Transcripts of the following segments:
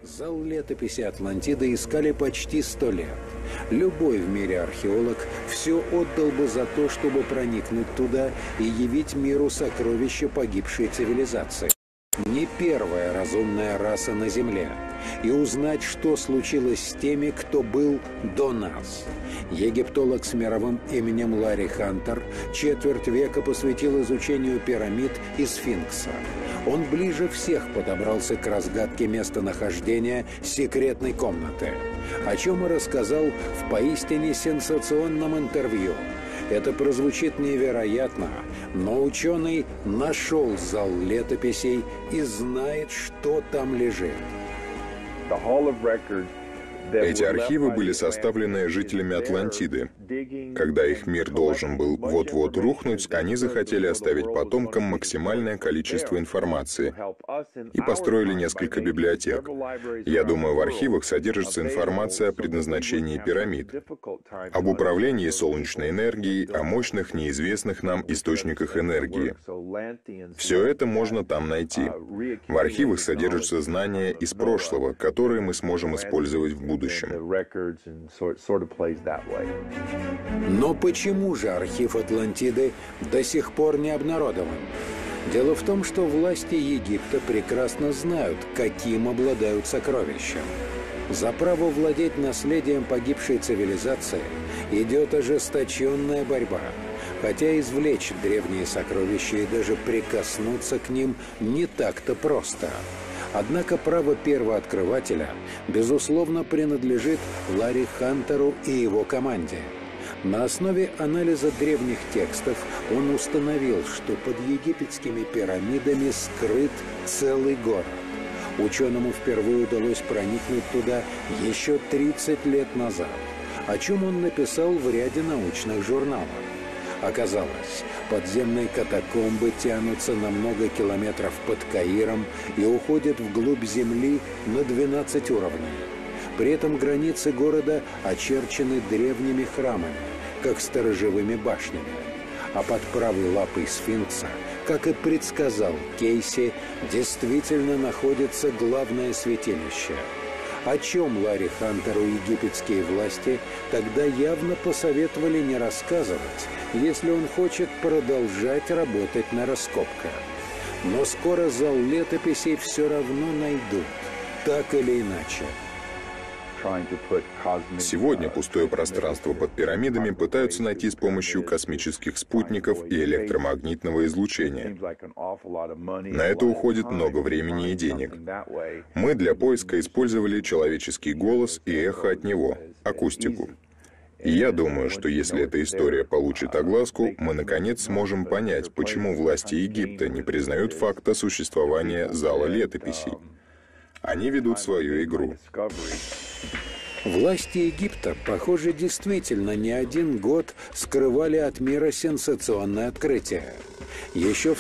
Зал летописи Атлантиды искали почти 100 лет. Любой в мире археолог все отдал бы за то, чтобы проникнуть туда и явить миру сокровища погибшей цивилизации. Не первая разумная раса на Земле. И узнать, что случилось с теми, кто был до нас. Египтолог с мировым именем Ларри Хантер четверть века посвятил изучению пирамид и сфинкса. Он ближе всех подобрался к разгадке местонахождения секретной комнаты, о чем и рассказал в поистине сенсационном интервью. Это прозвучит невероятно, но ученый нашел зал летописей и знает, что там лежит. Эти архивы были составлены жителями Атлантиды. Когда их мир должен был вот-вот рухнуть, они захотели оставить потомкам максимальное количество информации и построили несколько библиотек. Я думаю, в архивах содержится информация о предназначении пирамид, об управлении солнечной энергией, о мощных неизвестных нам источниках энергии. Все это можно там найти. В архивах содержатся знания из прошлого, которые мы сможем использовать в будущем. Но почему же архив Атлантиды до сих пор не обнародован? Дело в том, что власти Египта прекрасно знают, каким обладают сокровищем. За право владеть наследием погибшей цивилизации идет ожесточенная борьба. Хотя извлечь древние сокровища и даже прикоснуться к ним не так-то просто. Однако право первооткрывателя, безусловно, принадлежит Ларри Хантеру и его команде. На основе анализа древних текстов он установил, что под египетскими пирамидами скрыт целый город. Ученому впервые удалось проникнуть туда еще 30 лет назад, о чем он написал в ряде научных журналов. Оказалось, подземные катакомбы тянутся на много километров под Каиром и уходят вглубь земли на 12 уровней. При этом границы города очерчены древними храмами, как сторожевыми башнями. А под правой лапой сфинкса, как и предсказал Кейси, действительно находится главное святилище. О чем Ларри Хантеру египетские власти тогда явно посоветовали не рассказывать, если он хочет продолжать работать на раскопках. Но скоро зал летописей все равно найдут, так или иначе. Сегодня пустое пространство под пирамидами пытаются найти с помощью космических спутников и электромагнитного излучения. На это уходит много времени и денег. Мы для поиска использовали человеческий голос и эхо от него, акустику. И я думаю, что если эта история получит огласку, мы наконец сможем понять, почему власти Египта не признают факта существования зала летописей. Они ведут свою игру. Власти Египта, похоже, действительно не один год скрывали от мира сенсационное открытие. Еще в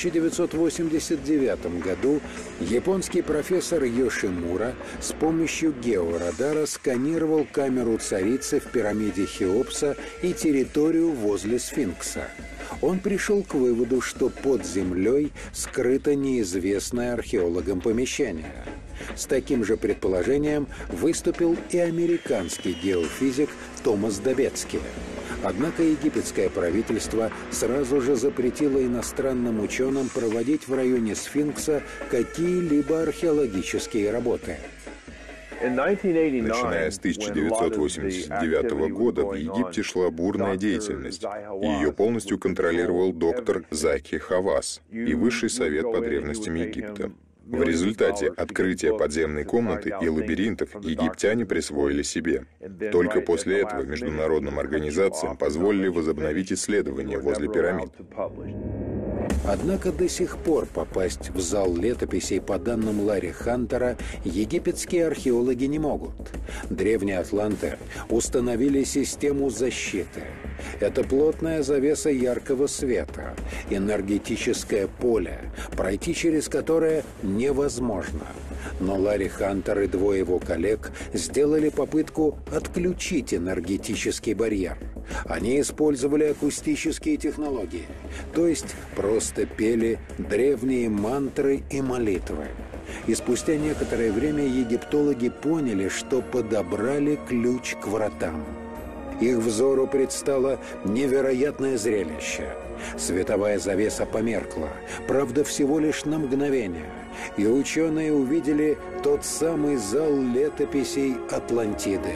1989 году японский профессор Йошимура с помощью георадара сканировал камеру царицы в пирамиде Хеопса и территорию возле сфинкса. Он пришел к выводу, что под землей скрыто неизвестное археологам помещение. С таким же предположением выступил и американский геофизик Томас Добецкий. Однако египетское правительство сразу же запретило иностранным ученым проводить в районе сфинкса какие-либо археологические работы. Начиная с 1989 года в Египте шла бурная деятельность. Ее полностью контролировал доктор Заки Хавас и Высший совет по древностям Египта. В результате открытия подземной комнаты и лабиринтов египтяне присвоили себе. Только после этого международным организациям позволили возобновить исследования возле пирамид. Однако до сих пор попасть в зал летописей по данным Ларри Хантера египетские археологи не могут. Древние атланты установили систему защиты. Это плотная завеса яркого света, энергетическое поле, пройти через которое невозможно. Но Ларри Хантер и двое его коллег сделали попытку отключить энергетический барьер. Они использовали акустические технологии, то есть просто пели древние мантры и молитвы. И спустя некоторое время египтологи поняли, что подобрали ключ к вратам. Их взору предстало невероятное зрелище. Световая завеса померкла, правда, всего лишь на мгновение, и ученые увидели тот самый зал летописей Атлантиды.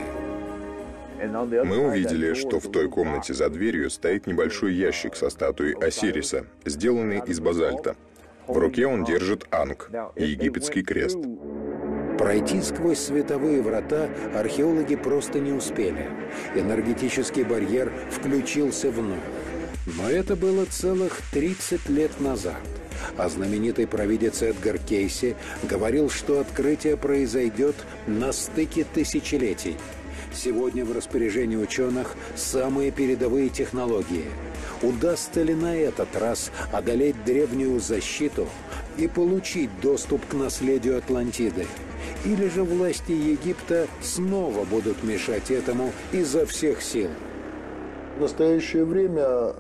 Мы увидели, что в той комнате за дверью стоит небольшой ящик со статуей Осириса, сделанный из базальта. В руке он держит анг, египетский крест. Пройти сквозь световые врата археологи просто не успели. Энергетический барьер включился вновь. Но это было целых 30 лет назад. А знаменитый провидец Эдгар Кейси говорил, что открытие произойдет на стыке тысячелетий. Сегодня в распоряжении ученых самые передовые технологии. Удастся ли на этот раз одолеть древнюю защиту и получить доступ к наследию Атлантиды? Или же власти Египта снова будут мешать этому изо всех сил? В настоящее время,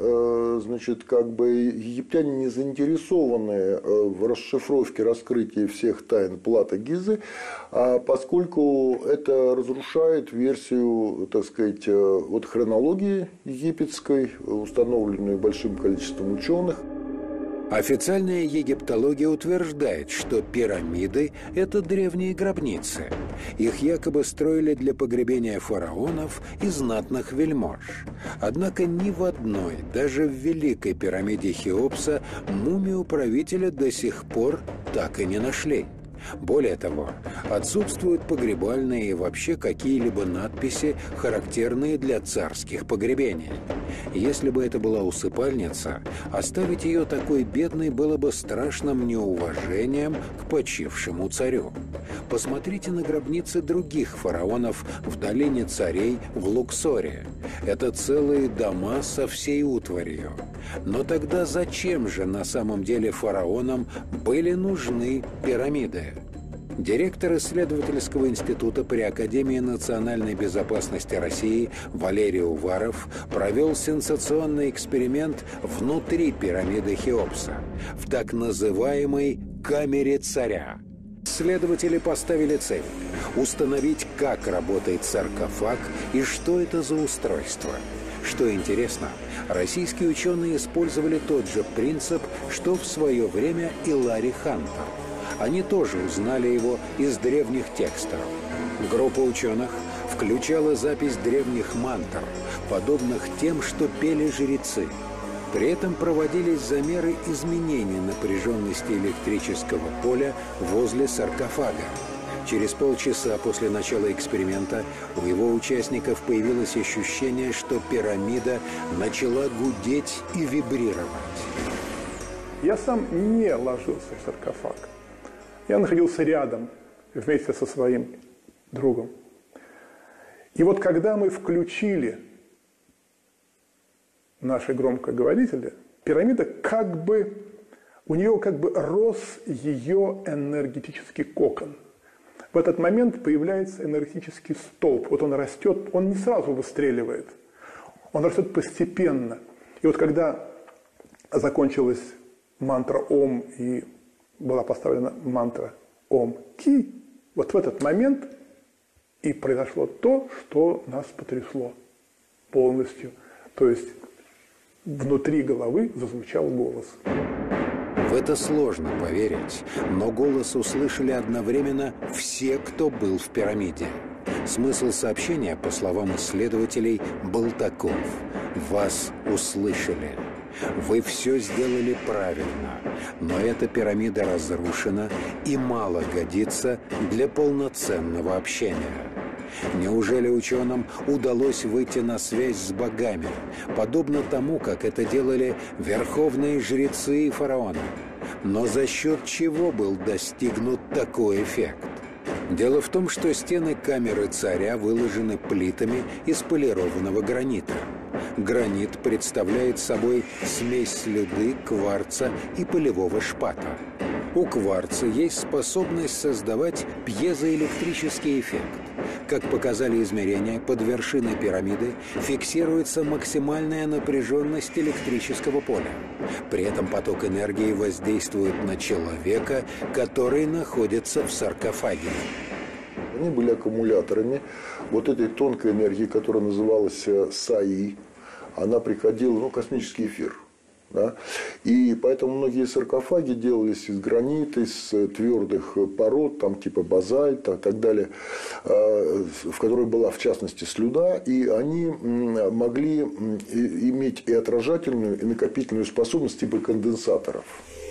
египтяне не заинтересованы в расшифровке, раскрытии всех тайн Плата Гизы, поскольку это разрушает версию, хронологии египетской, установленную большим количеством ученых. Официальная египтология утверждает, что пирамиды – это древние гробницы. Их якобы строили для погребения фараонов и знатных вельмож. Однако ни в одной, даже в Великой пирамиде Хеопса, мумию правителя до сих пор так и не нашли. Более того, отсутствуют погребальные и вообще какие-либо надписи, характерные для царских погребений. Если бы это была усыпальница, оставить ее такой бедной было бы страшным неуважением к почившему царю. Посмотрите на гробницы других фараонов в долине царей в Луксоре. Это целые дома со всей утварью. Но тогда зачем же на самом деле фараонам были нужны пирамиды? Директор исследовательского института при Академии национальной безопасности России Валерий Уваров провел сенсационный эксперимент внутри пирамиды Хеопса, в так называемой «камере царя». Исследователи поставили цель – установить, как работает саркофаг и что это за устройство. Что интересно, российские ученые использовали тот же принцип, что в свое время и Ларри Хантер. Они тоже узнали его из древних текстов. Группа ученых включала запись древних мантр, подобных тем, что пели жрецы. При этом проводились замеры изменений напряженности электрического поля возле саркофага. Через полчаса после начала эксперимента у его участников появилось ощущение, что пирамида начала гудеть и вибрировать. Я сам не ложился в саркофаг. Я находился рядом вместе со своим другом. И вот когда мы включили наши громкоговорители, пирамида у нее рос ее энергетический кокон. В этот момент появляется энергетический столб. Вот он растет, он не сразу выстреливает. Он растет постепенно. И вот когда закончилась мантра «Ом» и была поставлена мантра «Ом-Ки», вот в этот момент и произошло то, что нас потрясло полностью. То есть внутри головы зазвучал голос. В это сложно поверить, но голос услышали одновременно все, кто был в пирамиде. Смысл сообщения, по словам исследователей, был таков: «Вас услышали. Вы все сделали правильно, но эта пирамида разрушена и мало годится для полноценного общения». Неужели ученым удалось выйти на связь с богами, подобно тому, как это делали верховные жрецы и фараоны? Но за счет чего был достигнут такой эффект? Дело в том, что стены камеры царя выложены плитами из полированного гранита. Гранит представляет собой смесь слюды, кварца и полевого шпата. У кварца есть способность создавать пьезоэлектрический эффект. Как показали измерения, под вершиной пирамиды фиксируется максимальная напряженность электрического поля. При этом поток энергии воздействует на человека, который находится в саркофаге. Они были аккумуляторами вот этой тонкой энергии, которая называлась САИ. Она приходила, космический эфир. Да? И поэтому многие саркофаги делались из гранита, из твердых пород, там, типа базальта и так далее, в которой была в частности слюда, и они могли иметь и отражательную, и накопительную способность типа конденсаторов.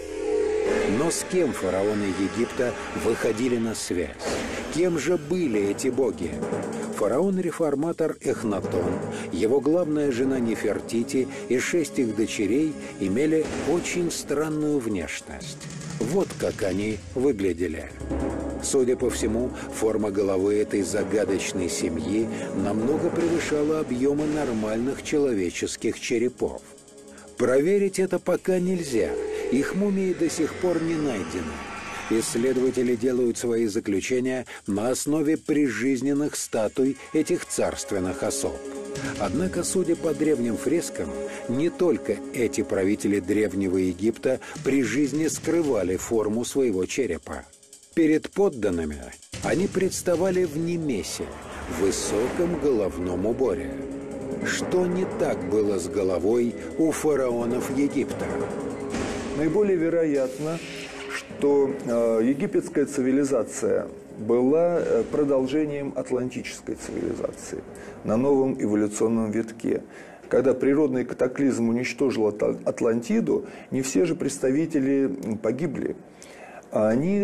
Но с кем фараоны Египта выходили на связь? Кем же были эти боги? Фараон-реформатор Эхнатон, его главная жена Нефертити и 6 их дочерей имели очень странную внешность. Вот как они выглядели. Судя по всему, форма головы этой загадочной семьи намного превышала объемы нормальных человеческих черепов. Проверить это пока нельзя. Их мумии до сих пор не найдены. Исследователи делают свои заключения на основе прижизненных статуй этих царственных особ. Однако, судя по древним фрескам, не только эти правители Древнего Египта при жизни скрывали форму своего черепа. Перед подданными они представали в немесе, в высоком головном уборе. Что не так было с головой у фараонов Египта? Наиболее вероятно, что египетская цивилизация была продолжением атлантической цивилизации на новом эволюционном витке. Когда природный катаклизм уничтожил Атлантиду, не все же представители погибли. Они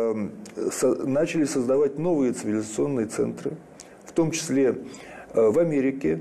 начали создавать новые цивилизационные центры, в том числе в Америке,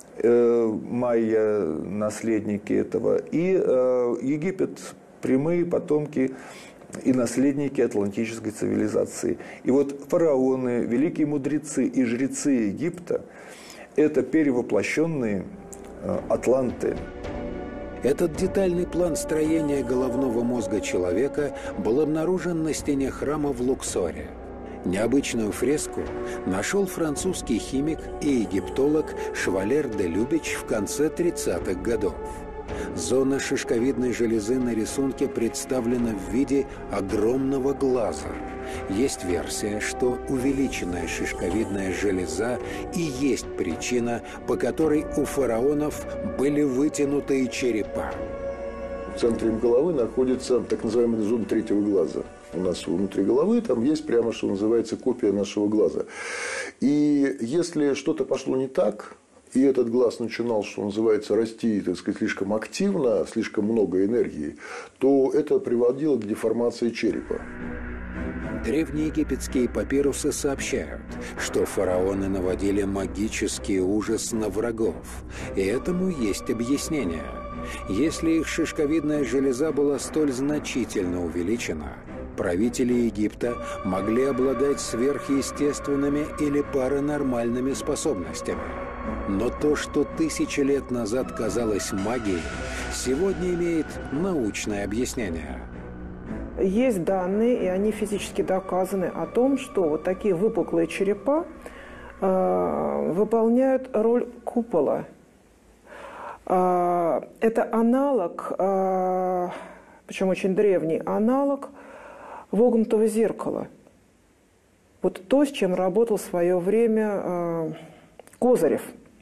майя – наследники этого, и Египет – прямые потомки и наследники атлантической цивилизации. И вот фараоны, великие мудрецы и жрецы Египта – это перевоплощенные атланты. Этот детальный план строения головного мозга человека был обнаружен на стене храма в Луксоре. Необычную фреску нашел французский химик и египтолог Швалер де Любич в конце 30-х годов. Зона шишковидной железы на рисунке представлена в виде огромного глаза. Есть версия, что увеличенная шишковидная железа и есть причина, по которой у фараонов были вытянутые черепа. В центре головы находится так называемая зона третьего глаза. У нас внутри головы там есть прямо, что называется, копия нашего глаза. И если что-то пошло не так, и этот глаз начинал, что называется, расти, так сказать, слишком активно, слишком много энергии, то это приводило к деформации черепа. Древнеегипетские папирусы сообщают, что фараоны наводили магический ужас на врагов. И этому есть объяснение. Если их шишковидная железа была столь значительно увеличена, правители Египта могли обладать сверхъестественными или паранормальными способностями. Но то, что 1000 лет назад казалось магией, сегодня имеет научное объяснение. Есть данные, и они физически доказаны, о том, что вот такие выпуклые черепа выполняют роль купола. Это аналог, причем очень древний аналог вогнутого зеркала. Вот то, с чем работал в свое время Козырев.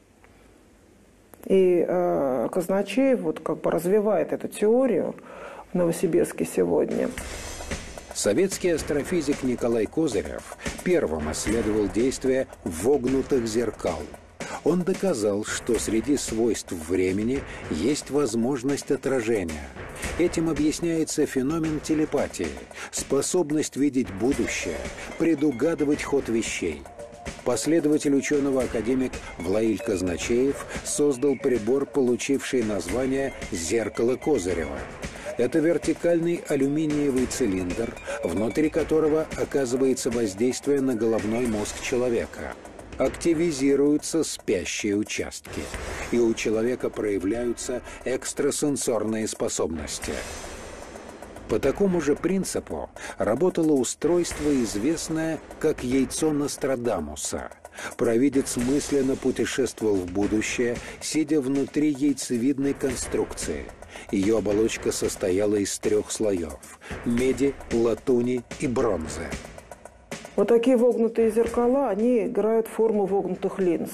И Казначеев вот как бы развивает эту теорию в Новосибирске сегодня. Советский астрофизик Николай Козырев первым исследовал действие вогнутых зеркал. Он доказал, что среди свойств времени есть возможность отражения. Этим объясняется феномен телепатии, способность видеть будущее, предугадывать ход вещей. Последователь ученого-академик Влаиль Казначеев создал прибор, получивший название «зеркало Козырева». Это вертикальный алюминиевый цилиндр, внутри которого оказывается воздействие на головной мозг человека. Активизируются спящие участки, и у человека проявляются экстрасенсорные способности. По такому же принципу работало устройство, известное как яйцо Нострадамуса. Провидец мысленно путешествовал в будущее, сидя внутри яйцевидной конструкции. Ее оболочка состояла из 3 слоев – меди, латуни и бронзы. Вот такие вогнутые зеркала, они играют форму вогнутых линз.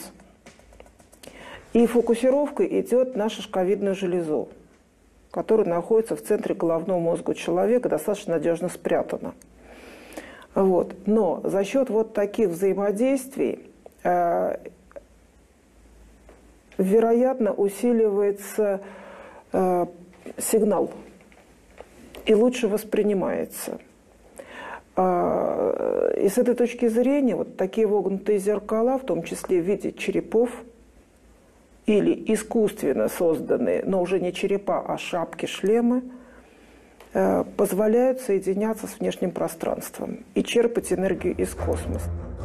И фокусировка идет на шишковидную железу, которая находится в центре головного мозга человека, достаточно надежно спрятана. Вот. Но за счет вот таких взаимодействий вероятно усиливается сигнал и лучше воспринимается. И с этой точки зрения вот такие вогнутые зеркала, в том числе в виде черепов, или искусственно созданные, но уже не черепа, а шапки, шлемы, позволяют соединяться с внешним пространством и черпать энергию из космоса.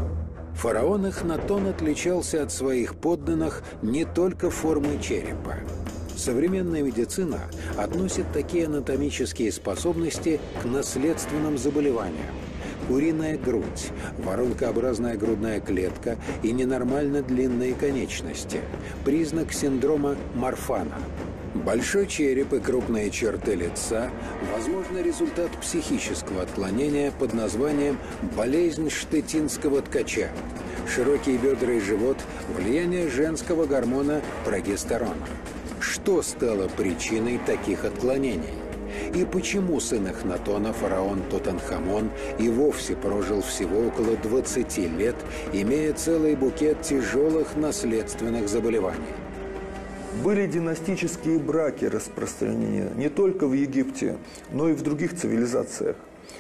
Фараон Эхнатон отличался от своих подданных не только формой черепа. Современная медицина относит такие анатомические способности к наследственным заболеваниям. Куриная грудь, воронкообразная грудная клетка и ненормально длинные конечности – признак синдрома Марфана. Большой череп и крупные черты лица – возможно, результат психического отклонения под названием «болезнь штетинского ткача». Широкие бедра и живот – влияние женского гормона прогестерона. Что стало причиной таких отклонений? И почему сын Эхнатона, фараон Тутанхамон, и вовсе прожил всего около 20 лет, имея целый букет тяжелых наследственных заболеваний? Были династические браки распространены не только в Египте, но и в других цивилизациях.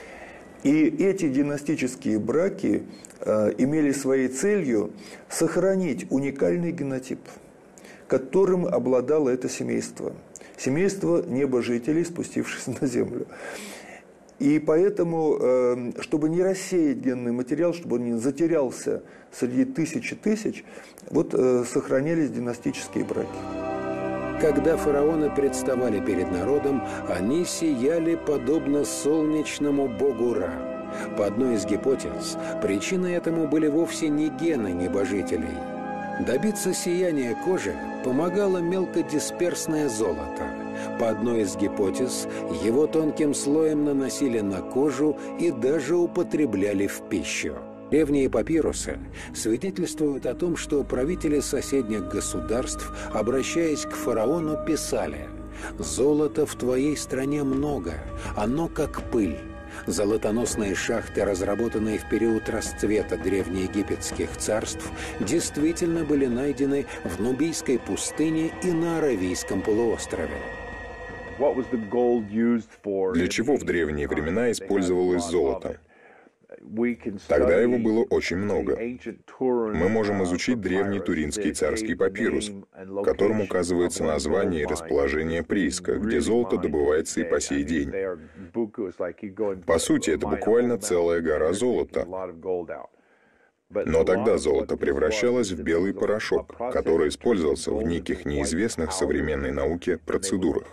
И эти династические браки имели своей целью сохранить уникальный генотип, которым обладало это семейство. Семейство небожителей, спустившись на землю. И поэтому, чтобы не рассеять генный материал, чтобы он не затерялся среди тысяч, вот сохранялись династические браки. Когда фараоны представали перед народом, они сияли подобно солнечному богу Ра. По одной из гипотез, причиной этому были вовсе не гены небожителей. Добиться сияния кожи помогало мелкодисперсное золото. По одной из гипотез, его тонким слоем наносили на кожу и даже употребляли в пищу. Древние папирусы свидетельствуют о том, что правители соседних государств, обращаясь к фараону, писали: «Золота в твоей стране много, оно как пыль». Золотоносные шахты, разработанные в период расцвета древнеегипетских царств, действительно были найдены в Нубийской пустыне и на Аравийском полуострове. Для чего в древние времена использовалось золото? Тогда его было очень много. Мы можем изучить древний туринский царский папирус, в котором указывается название и расположение прииска, где золото добывается и по сей день. По сути, это буквально целая гора золота. Но тогда золото превращалось в белый порошок, который использовался в неких неизвестных современной науке процедурах.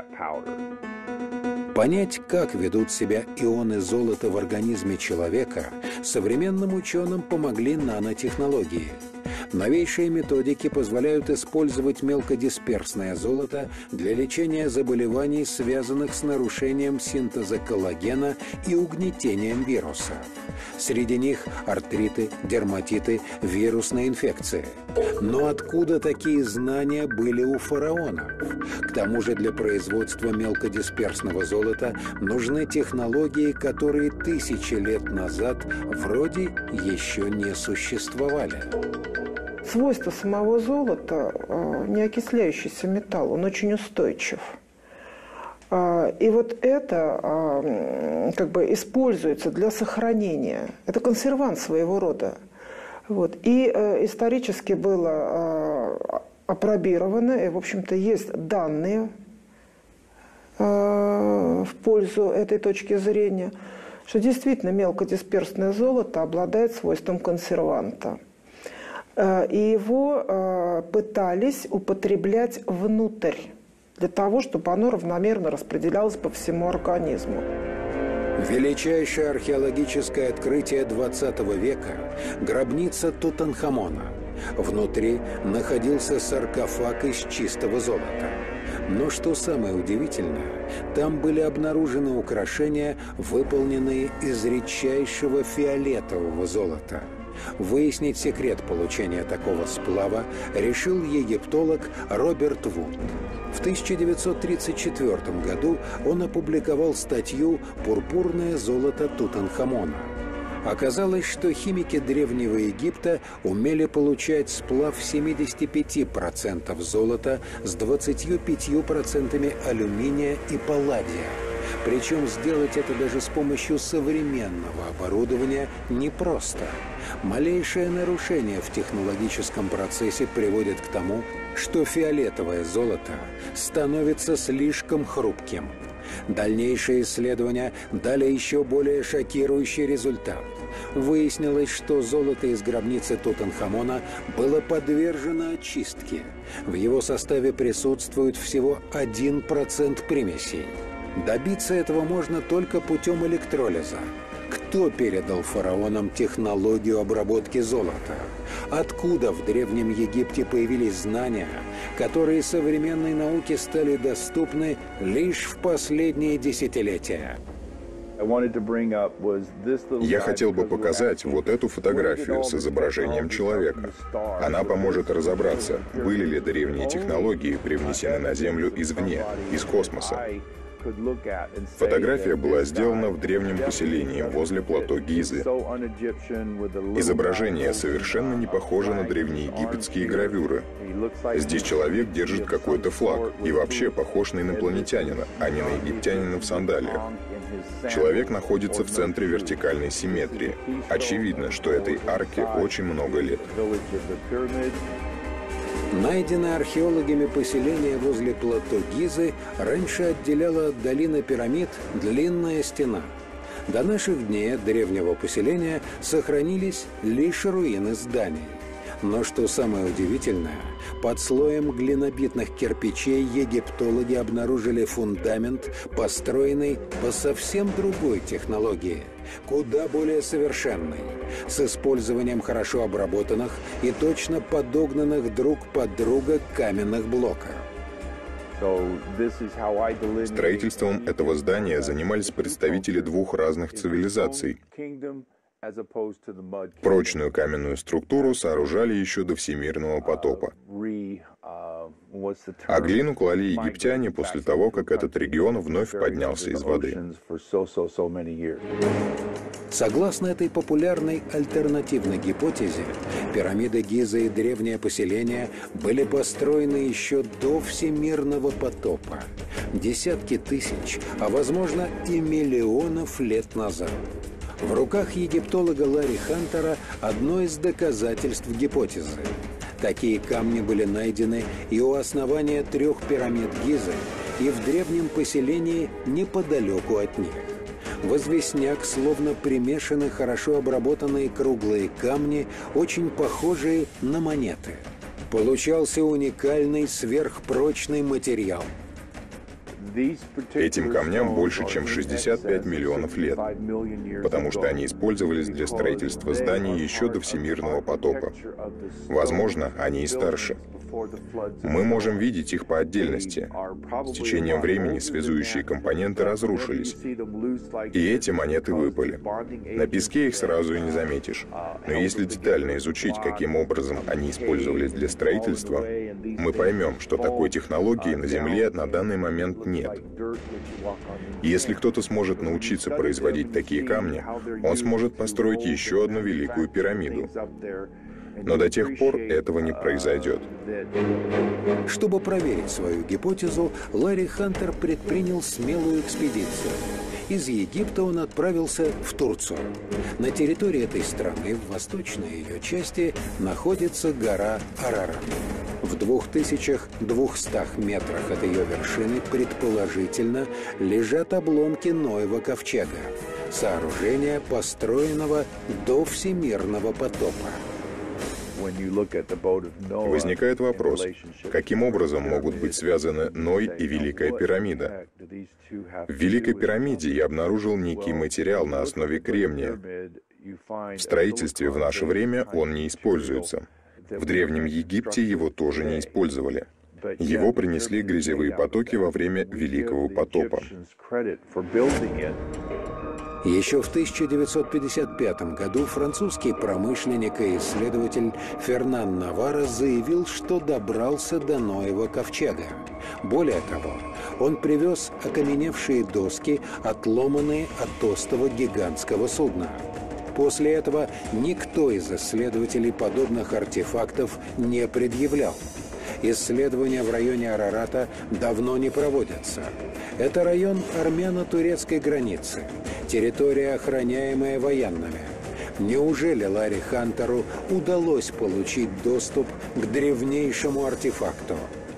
Понять, как ведут себя ионы золота в организме человека, современным ученым помогли нанотехнологии. Новейшие методики позволяют использовать мелкодисперсное золото для лечения заболеваний, связанных с нарушением синтеза коллагена и угнетением вируса. Среди них артриты, дерматиты, вирусные инфекции. Но откуда такие знания были у фараонов? К тому же для производства мелкодисперсного золота нужны технологии, которые тысячи лет назад вроде еще не существовали. Свойство самого золота – не окисляющийся металл, он очень устойчив. И вот это как бы используется для сохранения. Это консервант своего рода. Вот. И исторически было апробировано, и, в общем-то, есть данные в пользу этой точки зрения, что действительно мелкодисперсное золото обладает свойством консерванта. И его пытались употреблять внутрь, для того, чтобы оно равномерно распределялось по всему организму. Величайшее археологическое открытие 20 века – гробница Тутанхамона. Внутри находился саркофаг из чистого золота. Но что самое удивительное, там были обнаружены украшения, выполненные из редчайшего фиолетового золота. Выяснить секрет получения такого сплава решил египтолог Роберт Вуд. В 1934 году он опубликовал статью «Пурпурное золото Тутанхамона». Оказалось, что химики Древнего Египта умели получать сплав 75% золота с 25% алюминия и палладия. Причем сделать это даже с помощью современного оборудования непросто. Малейшее нарушение в технологическом процессе приводит к тому, что фиолетовое золото становится слишком хрупким. Дальнейшие исследования дали еще более шокирующий результат. Выяснилось, что золото из гробницы Тутанхамона было подвержено очистке. В его составе присутствует всего 1% примесей. Добиться этого можно только путем электролиза. Кто передал фараонам технологию обработки золота? Откуда в Древнем Египте появились знания, которые современной науке стали доступны лишь в последние десятилетия? Я хотел бы показать вот эту фотографию с изображением человека. Она поможет разобраться, были ли древние технологии привнесены на Землю извне, из космоса. Фотография была сделана в древнем поселении возле плато Гизы. Изображение совершенно не похоже на древнеегипетские гравюры. Здесь человек держит какой-то флаг и вообще похож на инопланетянина, а не на египтянина в сандалиях. Человек находится в центре вертикальной симметрии. Очевидно, что этой арке очень много лет. Найденное археологами поселение возле плато Гизы раньше отделяла от долины пирамид длинная стена. До наших дней от древнего поселения сохранились лишь руины зданий. Но что самое удивительное, под слоем глинобитных кирпичей египтологи обнаружили фундамент, построенный по совсем другой технологии, куда более совершенной, с использованием хорошо обработанных и точно подогнанных друг под друга каменных блоков. Строительством этого здания занимались представители двух разных цивилизаций. Прочную каменную структуру сооружали еще до всемирного потопа. А глину клали египтяне после того, как этот регион вновь поднялся из воды. Согласно этой популярной альтернативной гипотезе, пирамиды Гизы и древнее поселение были построены еще до всемирного потопа, десятки тысяч, а возможно и миллионов лет назад. В руках египтолога Ларри Хантера одно из доказательств гипотезы. Такие камни были найдены и у основания 3 пирамид Гизы, и в древнем поселении неподалеку от них. В известняк словно примешаны хорошо обработанные круглые камни, очень похожие на монеты. Получался уникальный сверхпрочный материал. Этим камням больше, чем 65 миллионов лет, потому что они использовались для строительства зданий еще до всемирного потопа. Возможно, они и старше. Мы можем видеть их по отдельности. С течением времени связующие компоненты разрушились, и эти монеты выпали. На песке их сразу и не заметишь. Но если детально изучить, каким образом они использовались для строительства, мы поймем, что такой технологии на Земле на данный момент нет. Если кто-то сможет научиться производить такие камни, он сможет построить еще одну великую пирамиду. Но до тех пор этого не произойдет. Чтобы проверить свою гипотезу, Ларри Хантер предпринял смелую экспедицию. Из Египта он отправился в Турцию. На территории этой страны, в восточной ее части, находится гора Арарат. В 2200 метрах от ее вершины, предположительно, лежат обломки Ноева ковчега, сооружения, построенного до всемирного потопа. Возникает вопрос, каким образом могут быть связаны Ной и Великая пирамида? В Великой пирамиде я обнаружил некий материал на основе кремния. В строительстве в наше время он не используется. В Древнем Египте его тоже не использовали. Его принесли грязевые потоки во время Великого потопа. Еще в 1955 году французский промышленник и исследователь Фернан Наварро заявил, что добрался до Ноева ковчега. Более того, он привез окаменевшие доски, отломанные от остова гигантского судна. После этого никто из исследователей подобных артефактов не предъявлял. Исследования в районе Арарата давно не проводятся. Это район армяно-турецкой границы, территория, охраняемая военными. Неужели Ларри Хантеру удалось получить доступ к древнейшему артефакту?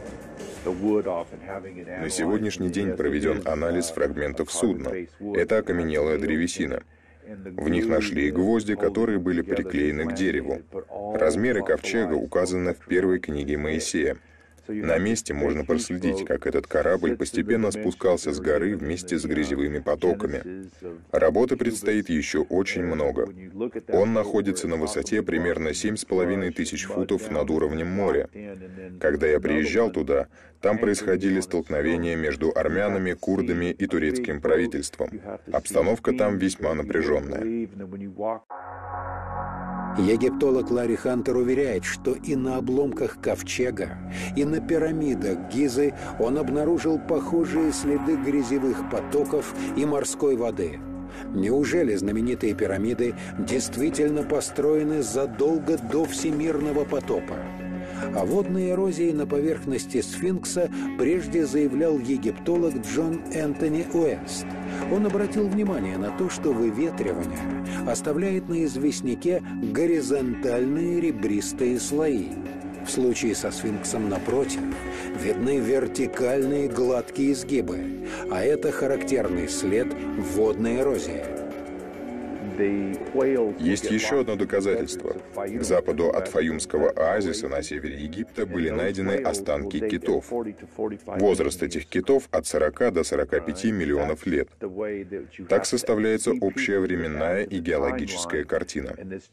На сегодняшний день проведен анализ фрагментов судна. Это окаменелая древесина. В них нашли гвозди, которые были приклеены к дереву. Размеры ковчега указаны в первой книге Моисея. На месте можно проследить, как этот корабль постепенно спускался с горы вместе с грязевыми потоками. Работы предстоит еще очень много. Он находится на высоте примерно 7500 футов над уровнем моря. Когда я приезжал туда, там происходили столкновения между армянами, курдами и турецким правительством. Обстановка там весьма напряженная. Египтолог Ларри Хантер уверяет, что и на обломках ковчега, и на пирамидах Гизы он обнаружил похожие следы грязевых потоков и морской воды. Неужели знаменитые пирамиды действительно построены задолго до всемирного потопа? О водной эрозии на поверхности сфинкса прежде заявлял египтолог Джон Энтони Уэст. Он обратил внимание на то, что выветривание оставляет на известняке горизонтальные ребристые слои. В случае со сфинксом, напротив, видны вертикальные гладкие изгибы, а это характерный след водной эрозии. Есть еще одно доказательство. К западу от Фаюмского оазиса на севере Египта были найдены останки китов. Возраст этих китов от 40 до 45 миллионов лет. Так составляется общая временная и геологическая картина.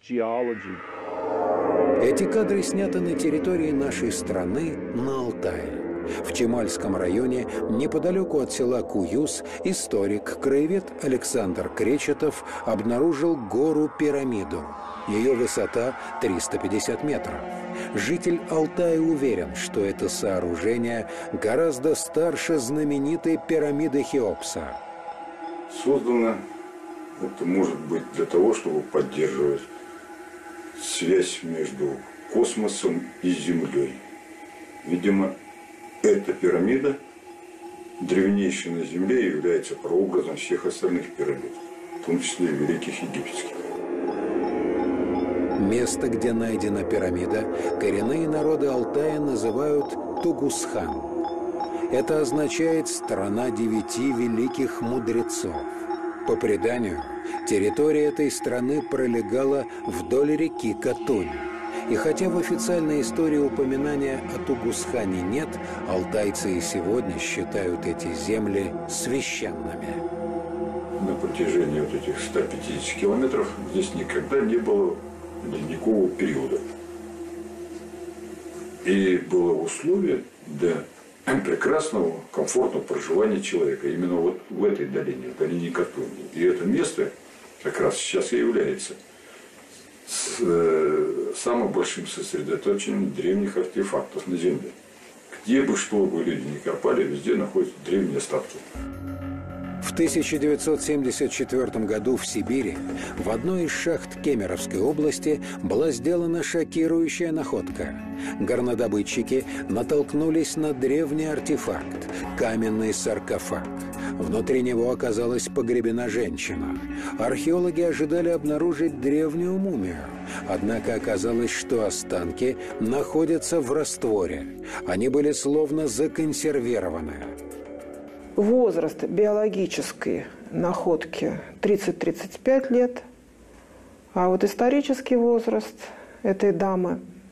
Эти кадры сняты на территории нашей страны, на Алтае. В Чемальском районе, неподалеку от села Куюс, историк, краевед Александр Кречетов обнаружил гору-пирамиду. Ее высота 350 метров. Житель Алтая уверен, что это сооружение гораздо старше знаменитой пирамиды Хеопса. Создано это может быть для того, чтобы поддерживать связь между космосом и Землей. Видимо, эта пирамида, древнейшая на Земле, является прообразом всех остальных пирамид, в том числе и великих египетских. Место, где найдена пирамида, коренные народы Алтая называют Тугусхан. Это означает «страна 9 великих мудрецов». По преданию, территория этой страны пролегала вдоль реки Катунь. И хотя в официальной истории упоминания о Тугусхане нет, алтайцы и сегодня считают эти земли священными. На протяжении вот этих 150 километров здесь никогда не было ледникового периода. И было условие для прекрасного, комфортного проживания человека. Именно вот в этой долине, в долине Катунь. И это место как раз сейчас и является самым большим сосредоточением древних артефактов на Земле. Где бы что бы люди ни копали, везде находятся древние остатки. В 1974 году в Сибири в одной из шахт Кемеровской области была сделана шокирующая находка. Горнодобытчики натолкнулись на древний артефакт – каменный саркофаг. Внутри него оказалась погребена женщина. Археологи ожидали обнаружить древнюю мумию. Однако оказалось, что останки находятся в растворе. Они были словно законсервированы. Возраст биологической находки 30-35 лет, а вот исторический возраст этой дамы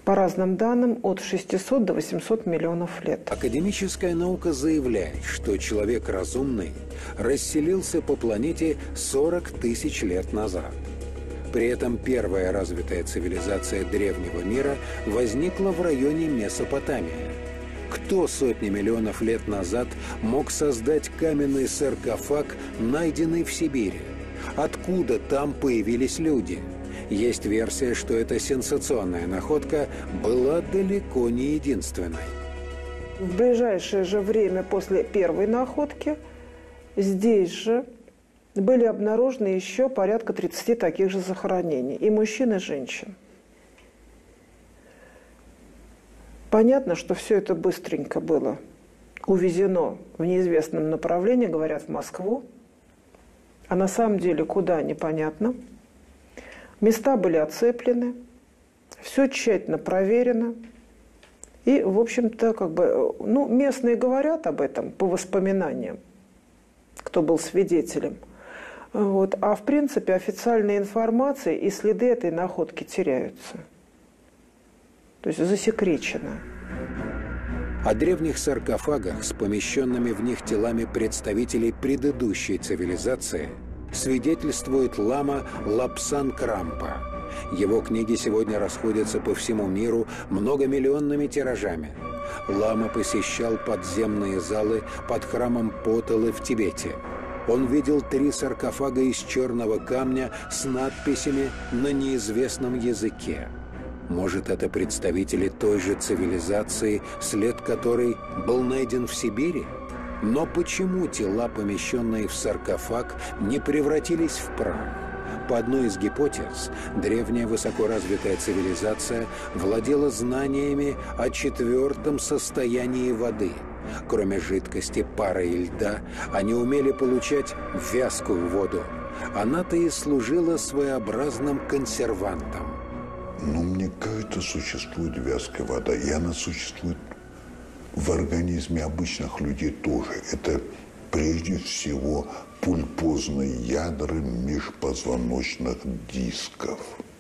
По разным данным, от 600 до 800 миллионов лет. Академическая наука заявляет, что человек разумный расселился по планете 40 тысяч лет назад. При этом первая развитая цивилизация древнего мира возникла в районе Месопотамии. Кто сотни миллионов лет назад мог создать каменный саркофаг, найденный в Сибири? Откуда там появились люди? Есть версия, что эта сенсационная находка была далеко не единственной. В ближайшее же время после первой находки здесь же были обнаружены еще порядка 30 таких же захоронений, и мужчин, и женщин. Понятно, что все это быстренько было увезено в неизвестном направлении, говорят, в Москву, а на самом деле куда – непонятно. Места были оцеплены, все тщательно проверено. И, в общем-то, местные говорят об этом по воспоминаниям, кто был свидетелем. А в принципе официальная информация и следы этой находки теряются. То есть засекречено. О древних саркофагах с помещенными в них телами представителей предыдущей цивилизации свидетельствует лама Лапсан Крампа. Его книги сегодня расходятся по всему миру многомиллионными тиражами. Лама посещал подземные залы под храмом Поталы в Тибете. Он видел 3 саркофага из черного камня с надписями на неизвестном языке. Может, это представители той же цивилизации, след которой был найден в Сибири? Но почему тела, помещенные в саркофаг, не превратились в прах? По одной из гипотез, древняя высокоразвитая цивилизация владела знаниями о 4-м состоянии воды. Кроме жидкости, пара и льда, они умели получать вязкую воду. Она-то и служила своеобразным консервантом. Мне кажется, существует вязкая вода, и она существует в организме обычных людей тоже. Это прежде всего пульпозные ядра межпозвоночных дисков.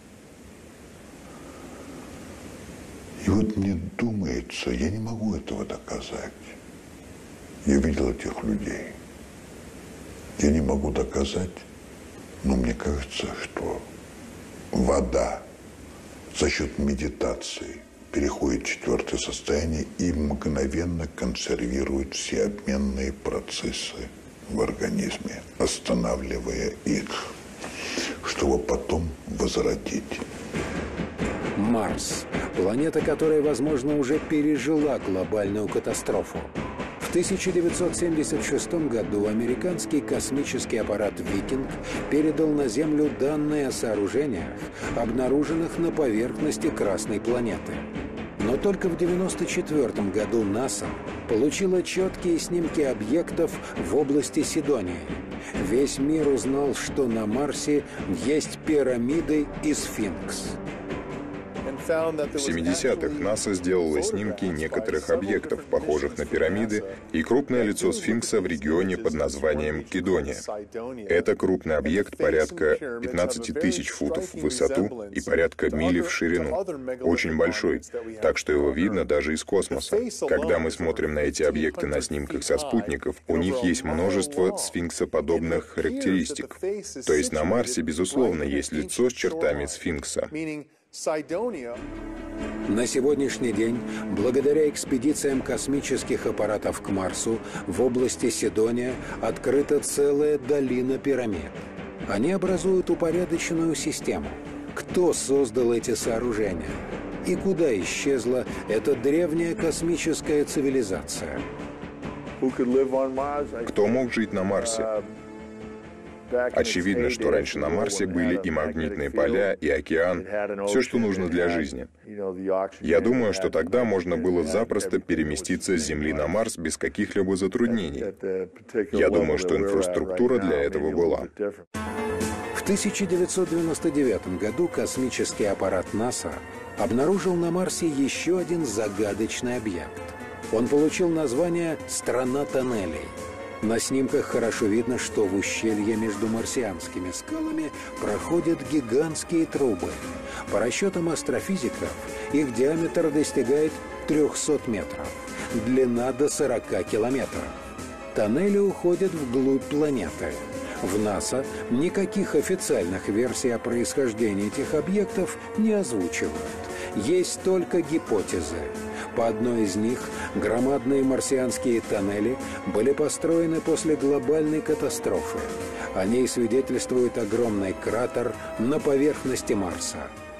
И мне думается, я не могу этого доказать. Я видел этих людей. Я не могу доказать, но мне кажется, что вода за счет медитации переходит в 4-е состояние и мгновенно консервирует все обменные процессы в организме, останавливая их, чтобы потом возродить. Марс – планета, которая, возможно, уже пережила глобальную катастрофу. В 1976 году американский космический аппарат «Викинг» передал на Землю данные о сооружениях, обнаруженных на поверхности Красной планеты. Но только в 1994 году НАСА получила четкие снимки объектов в области Сидонии. Весь мир узнал, что на Марсе есть пирамиды и сфинкс. В 70-х НАСА сделала снимки некоторых объектов, похожих на пирамиды, и крупное лицо сфинкса в регионе под названием Кидония. Это крупный объект порядка 15 тысяч футов в высоту и порядка мили в ширину. Очень большой, так что его видно даже из космоса. Когда мы смотрим на эти объекты на снимках со спутников, у них есть множество сфинксоподобных характеристик. То есть на Марсе, безусловно, есть лицо с чертами сфинкса. На сегодняшний день, благодаря экспедициям космических аппаратов к Марсу, в области Сидония открыта целая долина пирамид. Они образуют упорядоченную систему. Кто создал эти сооружения? И куда исчезла эта древняя космическая цивилизация? Кто мог жить на Марсе? Очевидно, что раньше на Марсе были и магнитные поля, и океан, все, что нужно для жизни. Я думаю, что тогда можно было запросто переместиться с Земли на Марс без каких-либо затруднений. Я думаю, что инфраструктура для этого была. В 1999 году космический аппарат НАСА обнаружил на Марсе еще один загадочный объект. Он получил название «Страна тоннелей». На снимках хорошо видно, что в ущелье между марсианскими скалами проходят гигантские трубы. По расчетам астрофизиков, их диаметр достигает 300 метров, длина до 40 километров. Тоннели уходят вглубь планеты. В НАСА никаких официальных версий о происхождении этих объектов не озвучивают. Есть только гипотезы. По одной из них громадные марсианские тоннели были построены после глобальной катастрофы. О ней свидетельствует огромный кратер на поверхности Марса.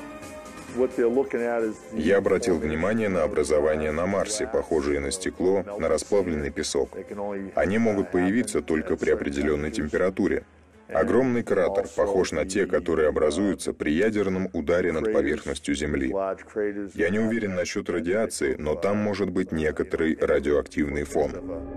Я обратил внимание на образования на Марсе, похожие на стекло, на расплавленный песок. Они могут появиться только при определенной температуре. Огромный кратер похож на те, которые образуются при ядерном ударе над поверхностью Земли. Я не уверен насчет радиации, но там может быть некоторый радиоактивный фон.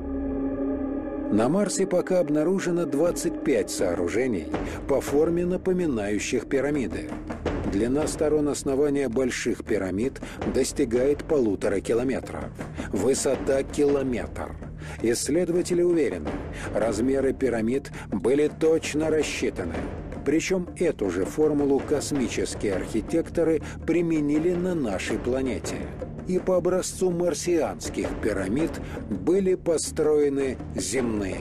На Марсе пока обнаружено 25 сооружений по форме, напоминающих пирамиды. Длина сторон основания больших пирамид достигает 1,5 километра. Высота – километр. Исследователи уверены, размеры пирамид были точно рассчитаны. Причем эту же формулу космические архитекторы применили на нашей планете. И по образцу марсианских пирамид были построены земные.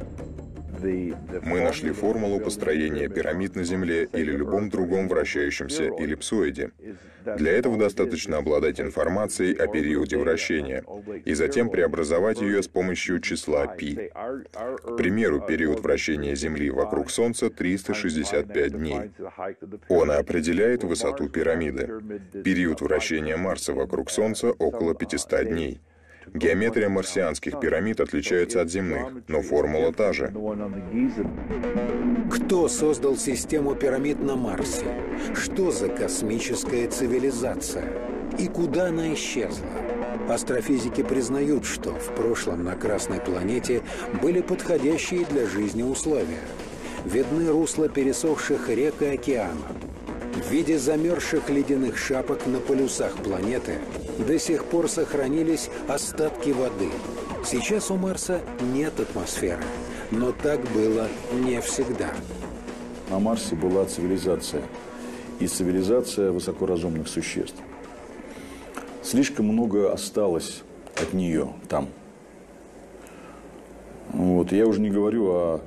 Мы нашли формулу построения пирамид на Земле или любом другом вращающемся эллипсоиде. Для этого достаточно обладать информацией о периоде вращения и затем преобразовать ее с помощью числа π. К примеру, период вращения Земли вокруг Солнца 365 дней. Он определяет высоту пирамиды. Период вращения Марса вокруг Солнца около 500 дней. Геометрия марсианских пирамид отличается от земных, но формула та же. Кто создал систему пирамид на Марсе? Что за космическая цивилизация? И куда она исчезла? Астрофизики признают, что в прошлом на Красной планете были подходящие для жизни условия. Видны русла пересохших рек и океанов. В виде замерзших ледяных шапок на полюсах планеты до сих пор сохранились остатки воды. Сейчас у Марса нет атмосферы, но так было не всегда. На Марсе была цивилизация, и цивилизация высокоразумных существ. Слишком много осталось от нее там. Вот. Я уже не говорю о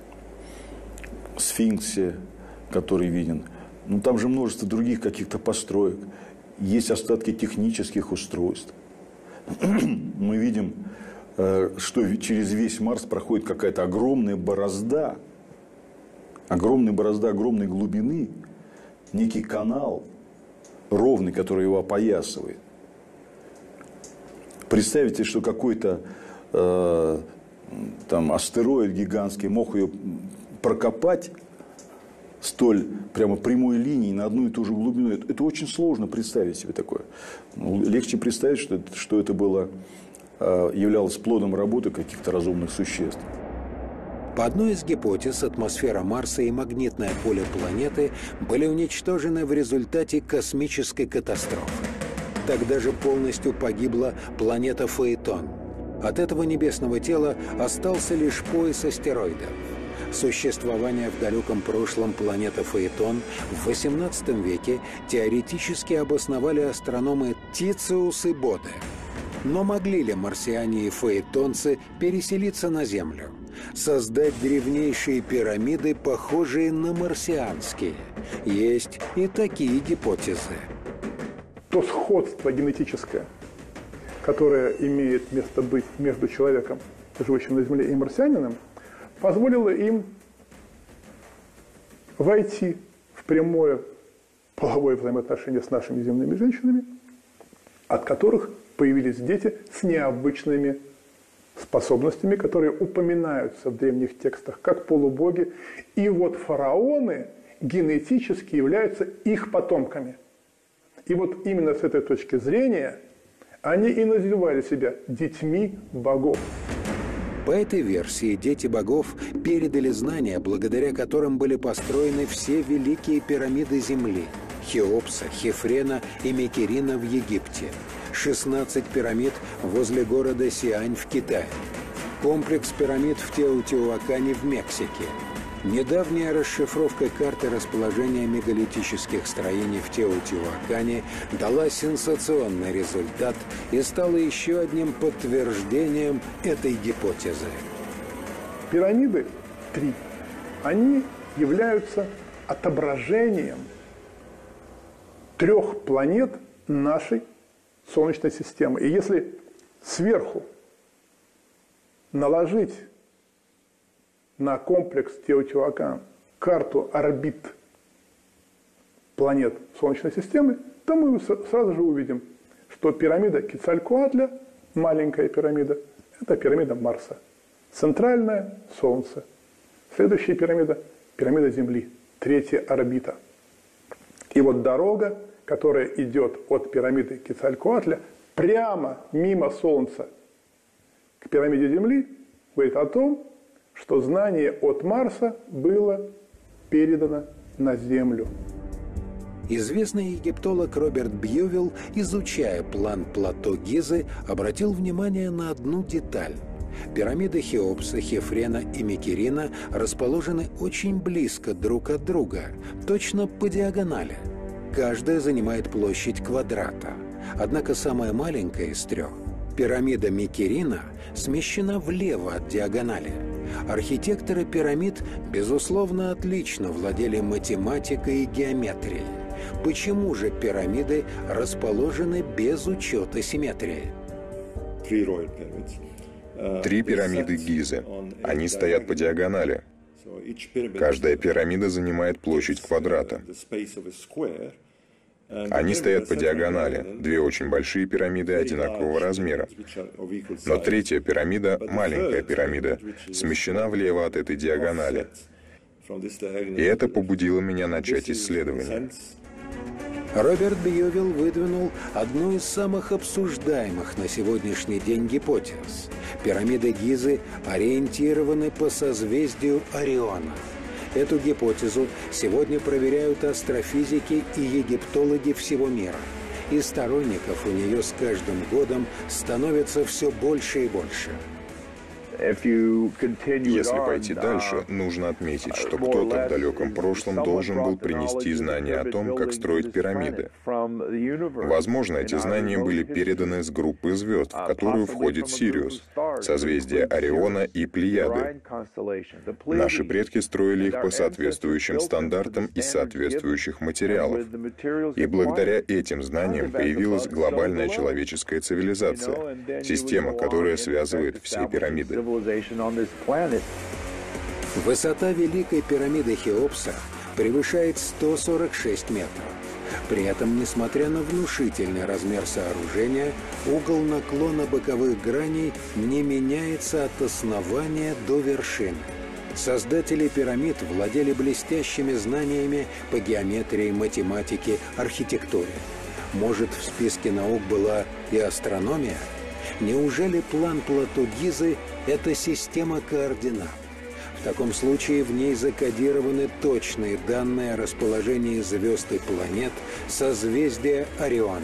сфинксе, который виден. Но там же множество других каких-то построек. Есть остатки технических устройств. Мы видим, что через весь Марс проходит какая-то огромная борозда. Огромная борозда огромной глубины. Некий канал ровный, который его опоясывает. Представьте, что какой-то там астероид гигантский мог ее прокопать столь прямо прямой линией на одну и ту же глубину. Это очень сложно представить себе такое. Легче представить, что это было, являлось плодом работы каких-то разумных существ. По одной из гипотез, атмосфера Марса и магнитное поле планеты были уничтожены в результате космической катастрофы. Тогда же полностью погибла планета Фаэтон. От этого небесного тела остался лишь пояс астероидов. Существование в далеком прошлом планеты Фаэтон в XVIII веке теоретически обосновали астрономы Тициус и Боде. Но могли ли марсиане и фаэтонцы переселиться на Землю? Создать древнейшие пирамиды, похожие на марсианские? Есть и такие гипотезы. То сходство генетическое, которое имеет место быть между человеком, живущим на Земле, и марсианином, позволило им войти в прямое половое взаимоотношение с нашими земными женщинами, от которых появились дети с необычными способностями, которые упоминаются в древних текстах как полубоги. И вот фараоны генетически являются их потомками. И вот именно с этой точки зрения они и называли себя детьми богов. По этой версии дети богов передали знания, благодаря которым были построены все великие пирамиды Земли – Хеопса, Хефрена и Мекерина в Египте, 16 пирамид возле города Сиань в Китае. Комплекс пирамид в Теотиуакане в Мексике. Недавняя расшифровка карты расположения мегалитических строений в Теотиуакане дала сенсационный результат и стала еще одним подтверждением этой гипотезы. Пирамиды 3, они являются отображением 3 планет нашей Солнечной системы. И если сверху наложить на комплекс Теотиуакан карту орбит планет Солнечной системы, то мы сразу же увидим, что пирамида Кецалькоатля, маленькая пирамида, это пирамида Марса. Центральная – Солнце. Следующая пирамида – пирамида Земли, 3-я орбита. И вот дорога, которая идет от пирамиды Кецалькоатля прямо мимо Солнца к пирамиде Земли, говорит о том, что знание от Марса было передано на Землю. Известный египтолог Роберт Бьювилл, изучая план плато Гизы, обратил внимание на одну деталь. Пирамиды Хеопса, Хефрена и Микерина расположены очень близко друг от друга, точно по диагонали. Каждая занимает площадь квадрата. Однако самая маленькая из 3, пирамида Микерина, смещена влево от диагонали. Архитекторы пирамид, безусловно, отлично владели математикой и геометрией. Почему же пирамиды расположены без учета симметрии? 3 пирамиды Гизы. Они стоят по диагонали. Каждая пирамида занимает площадь квадрата. Они стоят по диагонали. 2 очень большие пирамиды одинакового размера. Но 3-я пирамида, маленькая пирамида, смещена влево от этой диагонали. И это побудило меня начать исследование. Роберт Бьювилл выдвинул одну из самых обсуждаемых на сегодняшний день гипотез. Пирамиды Гизы ориентированы по созвездию Ориона. Эту гипотезу сегодня проверяют астрофизики и египтологи всего мира. И сторонников у нее с каждым годом становится все больше и больше. Если пойти дальше, нужно отметить, что кто-то в далеком прошлом должен был принести знания о том, как строить пирамиды. Возможно, эти знания были переданы с группы звезд, в которую входит Сириус, созвездие Ориона и Плеяды. Наши предки строили их по соответствующим стандартам из соответствующих материалов. И благодаря этим знаниям появилась глобальная человеческая цивилизация, система, которая связывает все пирамиды. Высота Великой пирамиды Хеопса превышает 146 метров. При этом, несмотря на внушительный размер сооружения, угол наклона боковых граней не меняется от основания до вершины. Создатели пирамид владели блестящими знаниями по геометрии, математике, архитектуре. Может, в списке наук была и астрономия? Неужели план плато Гизы – это система координат? В таком случае в ней закодированы точные данные о расположении звезд и планет созвездия Ориона.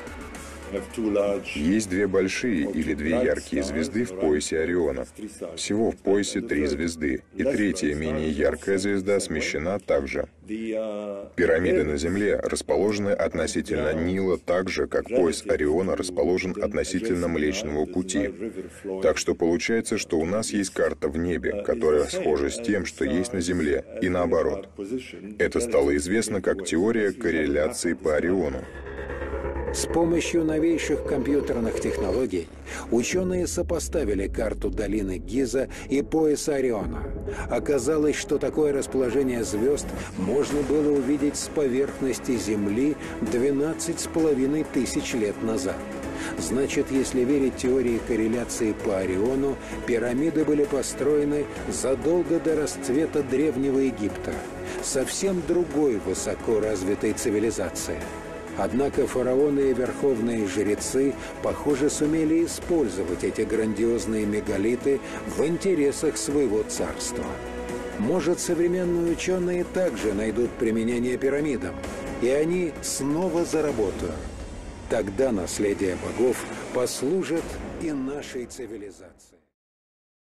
Есть 2 большие или 2 яркие звезды в поясе Ориона. Всего в поясе 3 звезды, и 3-я менее яркая звезда смещена также. Пирамиды на Земле расположены относительно Нила так же, как пояс Ориона расположен относительно Млечного Пути. Так что получается, что у нас есть карта в небе, которая схожа с тем, что есть на Земле, и наоборот. Это стало известно как теория корреляции по Ориону. С помощью новейших компьютерных технологий ученые сопоставили карту долины Гиза и пояса Ориона. Оказалось, что такое расположение звезд можно было увидеть с поверхности Земли 12,5 тысяч лет назад. Значит, если верить теории корреляции по Ориону, пирамиды были построены задолго до расцвета Древнего Египта, совсем другой высоко развитой цивилизации. Однако фараоны и верховные жрецы, похоже, сумели использовать эти грандиозные мегалиты в интересах своего царства. Может, современные ученые также найдут применение пирамидам, и они снова заработают. Тогда наследие богов послужит и нашей цивилизации.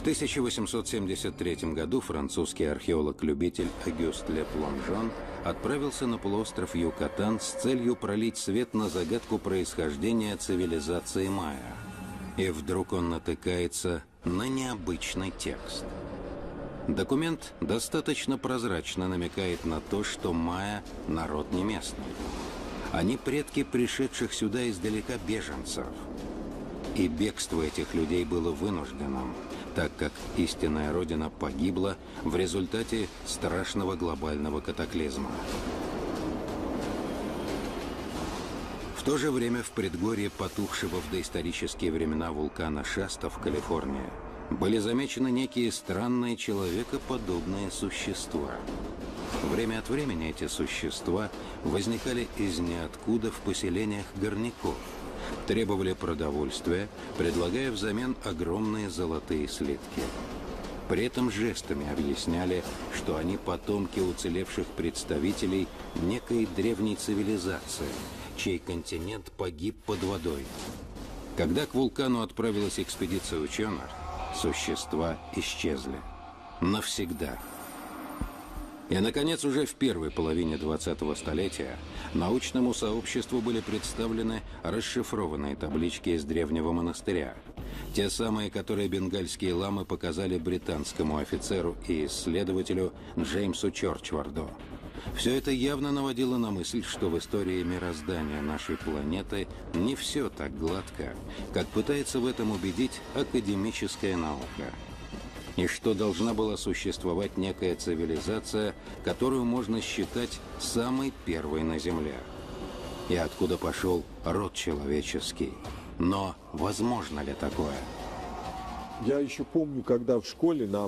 В 1873 году французский археолог-любитель Огюст Ле Плонжон отправился на полуостров Юкатан с целью пролить свет на загадку происхождения цивилизации майя. И вдруг он натыкается на необычный текст. Документ достаточно прозрачно намекает на то, что майя – народ не местный. Они предки пришедших сюда издалека беженцев. И бегство этих людей было вынужденным, так как истинная родина погибла в результате страшного глобального катаклизма. В то же время в предгорье потухшего в доисторические времена вулкана Шаста в Калифорнии были замечены некие странные человекоподобные существа. Время от времени эти существа возникали из ниоткуда в поселениях горняков, требовали продовольствия, предлагая взамен огромные золотые слитки. При этом жестами объясняли, что они потомки уцелевших представителей некой древней цивилизации, чей континент погиб под водой. Когда к вулкану отправилась экспедиция ученых, существа исчезли. Навсегда. И, наконец, уже в первой половине 20-го столетия научному сообществу были представлены расшифрованные таблички из древнего монастыря. Те самые, которые бенгальские ламы показали британскому офицеру и исследователю Джеймсу Чорчварду. Все это явно наводило на мысль, что в истории мироздания нашей планеты не все так гладко, как пытается в этом убедить академическая наука. И что должна была существовать некая цивилизация, которую можно считать самой первой на Земле. И откуда пошел род человеческий. Но возможно ли такое? Я еще помню, когда в школе нам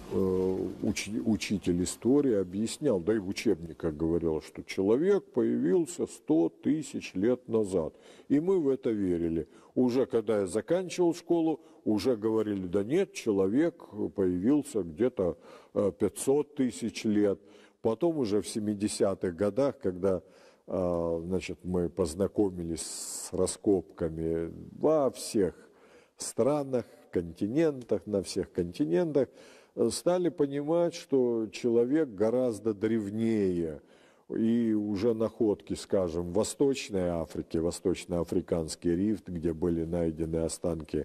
учитель истории объяснял, да и в учебниках говорил, что человек появился 100 тысяч лет назад. И мы в это верили. Уже когда я заканчивал школу, уже говорили, да нет, человек появился где-то 500 тысяч лет. Потом уже в 70-х годах, когда мы познакомились с раскопками во всех странах, континентах, на всех континентах, стали понимать, что человек гораздо древнее. И уже находки, скажем, в Восточной Африке, Восточно-Африканский рифт, где были найдены останки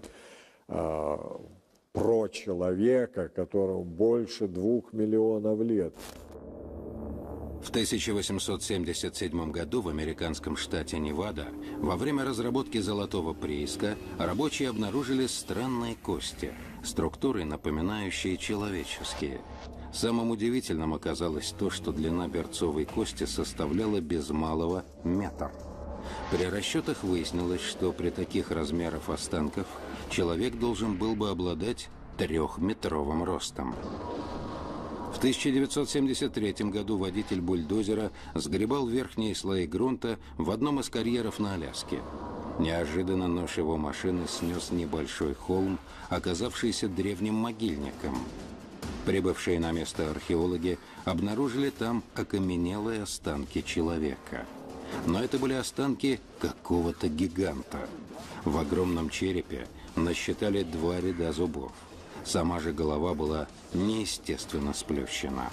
прочеловека, которому больше 2 миллионов лет. В 1877 году в американском штате Невада во время разработки золотого прииска рабочие обнаружили странные кости, структуры, напоминающие человеческие. Самым удивительным оказалось то, что длина берцовой кости составляла без малого метр. При расчетах выяснилось, что при таких размерах останков человек должен был бы обладать 3-метровым ростом. В 1973 году водитель бульдозера сгребал верхние слои грунта в одном из карьеров на Аляске. Неожиданно нож его машины снес небольшой холм, оказавшийся древним могильником. Прибывшие на место археологи обнаружили там окаменелые останки человека. Но это были останки какого-то гиганта. В огромном черепе насчитали 2 ряда зубов. Сама же голова была неестественно сплющена.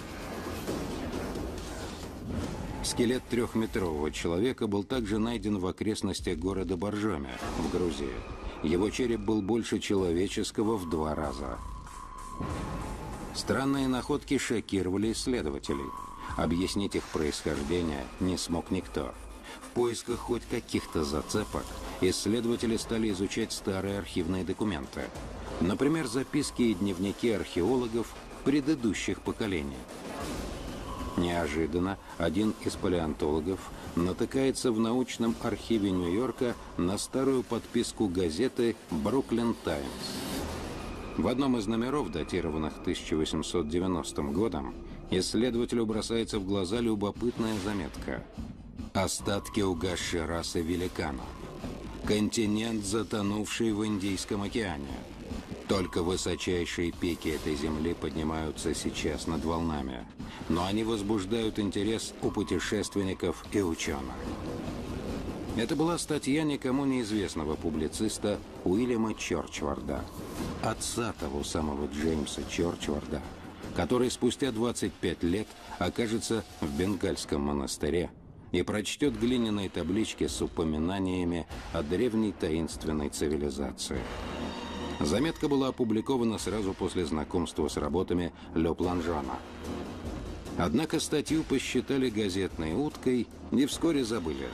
Скелет 3-метрового человека был также найден в окрестностях города Боржоми в Грузии. Его череп был больше человеческого в 2 раза. Странные находки шокировали исследователей. Объяснить их происхождение не смог никто. В поисках хоть каких-то зацепок исследователи стали изучать старые архивные документы. Например, записки и дневники археологов предыдущих поколений. Неожиданно один из палеонтологов натыкается в научном архиве Нью-Йорка на старую подписку газеты «Бруклин Таймс». В одном из номеров, датированных 1890 годом, исследователю бросается в глаза любопытная заметка. «Остатки угасшей расы великанов. Континент, затонувший в Индийском океане. Только высочайшие пики этой земли поднимаются сейчас над волнами, но они возбуждают интерес у путешественников и ученых». Это была статья никому неизвестного публициста Уильяма Чорчварда, отца того самого Джеймса Чорчварда, который спустя 25 лет окажется в Бенгальском монастыре и прочтет глиняные таблички с упоминаниями о древней таинственной цивилизации. Заметка была опубликована сразу после знакомства с работами Ле Плонжона. Однако статью посчитали газетной уткой и вскоре забыли.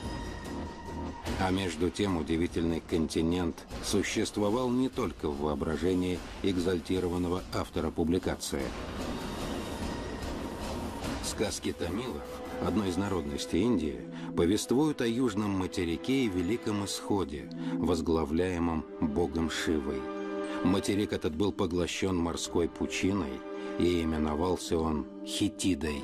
А между тем удивительный континент существовал не только в воображении экзальтированного автора публикации. Сказки тамилов, одной из народностей Индии, повествуют о южном материке и Великом Исходе, возглавляемом богом Шивой. Материк этот был поглощен морской пучиной, и именовался он Хеттидой.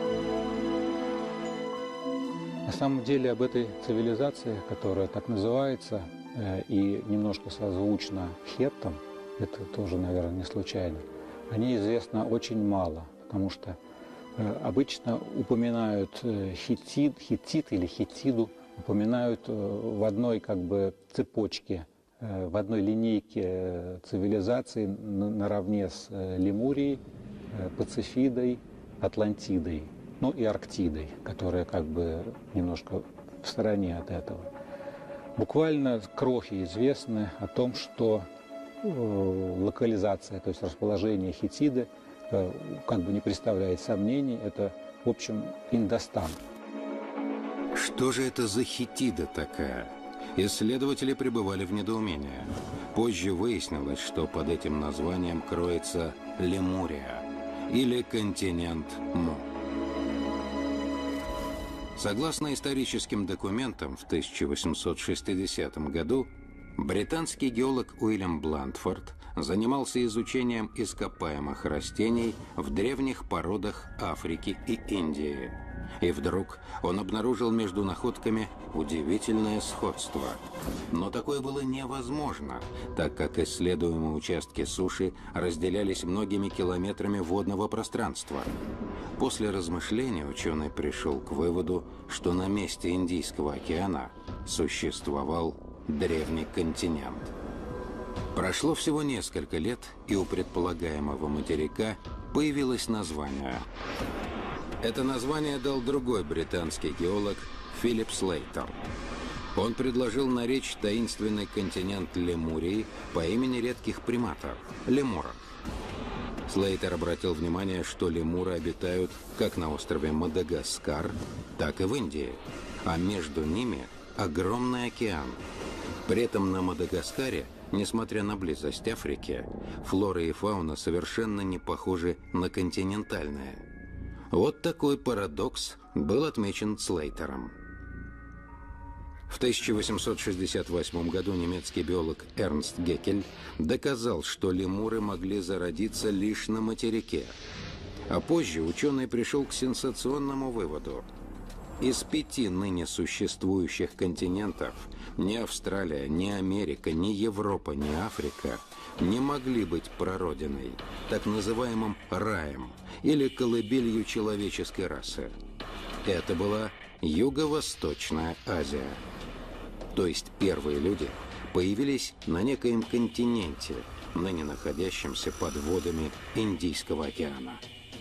На самом деле об этой цивилизации, которая так называется, и немножко созвучна хеттам, это тоже, наверное, не случайно, о ней известно очень мало, потому что обычно упоминают хеттит или хеттиду, упоминают в одной как бы цепочке, в одной линейке цивилизации наравне с Лемурией, Пацифидой, Атлантидой, ну и Арктидой, которая как бы немножко в стороне от этого. Буквально крохи известны о том, что локализация, то есть расположение Хеттиды, как бы не представляет сомнений, это, в общем, Индостан. Что же это за Хеттида такая? Исследователи пребывали в недоумении. Позже выяснилось, что под этим названием кроется Лемурия или континент Му. Согласно историческим документам, в 1860 году британский геолог Уильям Блантфорд занимался изучением ископаемых растений в древних породах Африки и Индии. И вдруг он обнаружил между находками удивительное сходство. Но такое было невозможно, так как исследуемые участки суши разделялись многими километрами водного пространства. После размышления ученый пришел к выводу, что на месте Индийского океана существовал древний континент. Прошло всего несколько лет, и у предполагаемого материка появилось название. Это название дал другой британский геолог Филипп Слейтер. Он предложил наречь таинственный континент Лемурии по имени редких приматов – лемуров. Слейтер обратил внимание, что лемуры обитают как на острове Мадагаскар, так и в Индии, а между ними огромный океан. При этом на Мадагаскаре, несмотря на близость Африки, флора и фауна совершенно не похожи на континентальные. Вот такой парадокс был отмечен Слейтером. В 1868 году немецкий биолог Эрнст Геккель доказал, что лемуры могли зародиться лишь на материке. А позже ученый пришел к сенсационному выводу. Из 5 ныне существующих континентов ни Австралия, ни Америка, ни Европа, ни Африка не могли быть прародиной, так называемым раем или колыбелью человеческой расы. Это была Юго-Восточная Азия. То есть первые люди появились на некоем континенте, ныне находящемся под водами Индийского океана.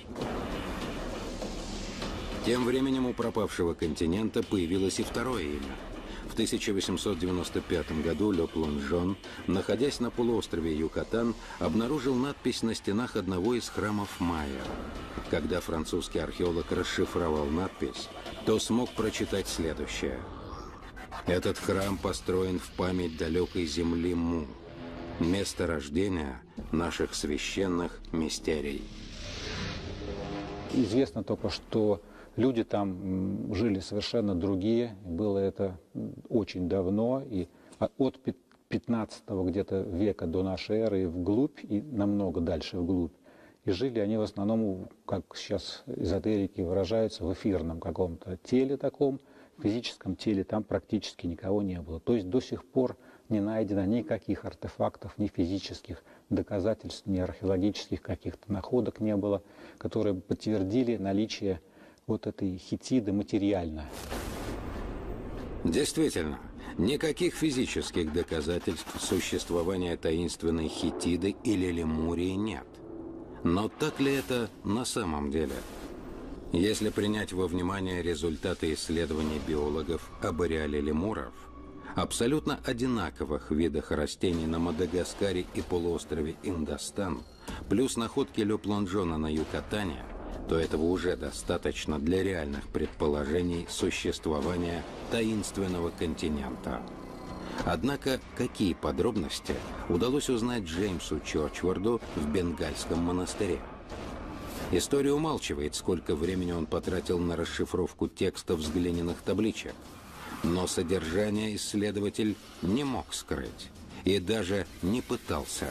Тем временем у пропавшего континента появилось и второе имя. В 1895 году Ле Плонжон, находясь на полуострове Юкатан, обнаружил надпись на стенах одного из храмов майя. Когда французский археолог расшифровал надпись, то смог прочитать следующее. Этот храм построен в память далекой земли Му, место рождения наших священных мистерий. Известно только, что люди там жили совершенно другие, было это очень давно, и от 15 где-то века до нашей эры вглубь, и намного дальше вглубь. И жили они в основном, как сейчас эзотерики выражаются, в эфирном каком-то теле таком, физическом теле там практически никого не было. То есть до сих пор не найдено никаких артефактов, ни физических доказательств, ни археологических каких-то находок не было, которые подтвердили наличие вот этой Хеттиды материально. Действительно, никаких физических доказательств существования таинственной Хеттиды или Лемурии нет. Но так ли это на самом деле? Если принять во внимание результаты исследований биологов об ареале лемуров, абсолютно одинаковых видах растений на Мадагаскаре и полуострове Индостан, плюс находки Ле Плонжона на Юкатане, то этого уже достаточно для реальных предположений существования таинственного континента. Однако, какие подробности удалось узнать Джеймсу Чорчварду в Бенгальском монастыре? История умалчивает, сколько времени он потратил на расшифровку текстов с глиняных табличек. Но содержание исследователь не мог скрыть и даже не пытался.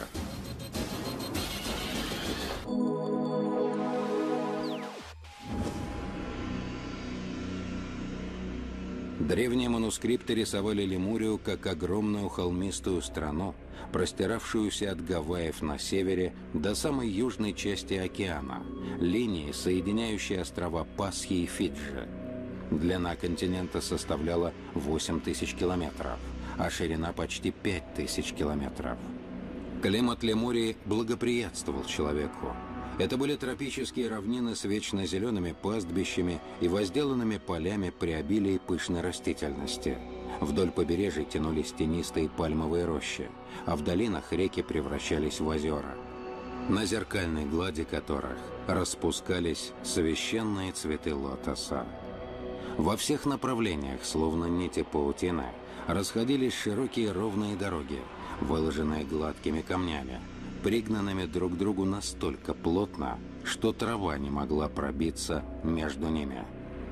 Древние манускрипты рисовали Лемурию как огромную холмистую страну, простиравшуюся от Гавайев на севере до самой южной части океана, линии, соединяющей острова Пасхи и Фиджи. Длина континента составляла 8000 километров, а ширина почти 5000 километров. Климат Лемурии благоприятствовал человеку. Это были тропические равнины с вечно зелеными пастбищами и возделанными полями при обилии пышной растительности. Вдоль побережья тянулись тенистые пальмовые рощи, а в долинах реки превращались в озера, на зеркальной глади которых распускались священные цветы лотоса. Во всех направлениях, словно нити паутины, расходились широкие ровные дороги, выложенные гладкими камнями, пригнанными друг к другу настолько плотно, что трава не могла пробиться между ними.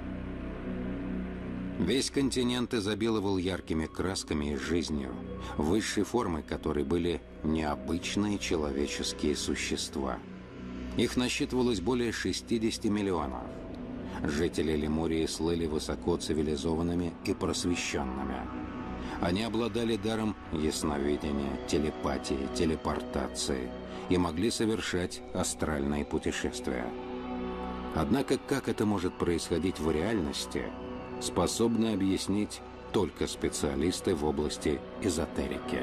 Весь континент изобиловал яркими красками и жизнью, высшей формой которой были необычные человеческие существа. Их насчитывалось более 60 миллионов. Жители Лемурии слыли высоко цивилизованными и просвещенными. Они обладали даром ясновидения, телепатии, телепортации и могли совершать астральные путешествия. Однако, как это может происходить в реальности, способны объяснить только специалисты в области эзотерики.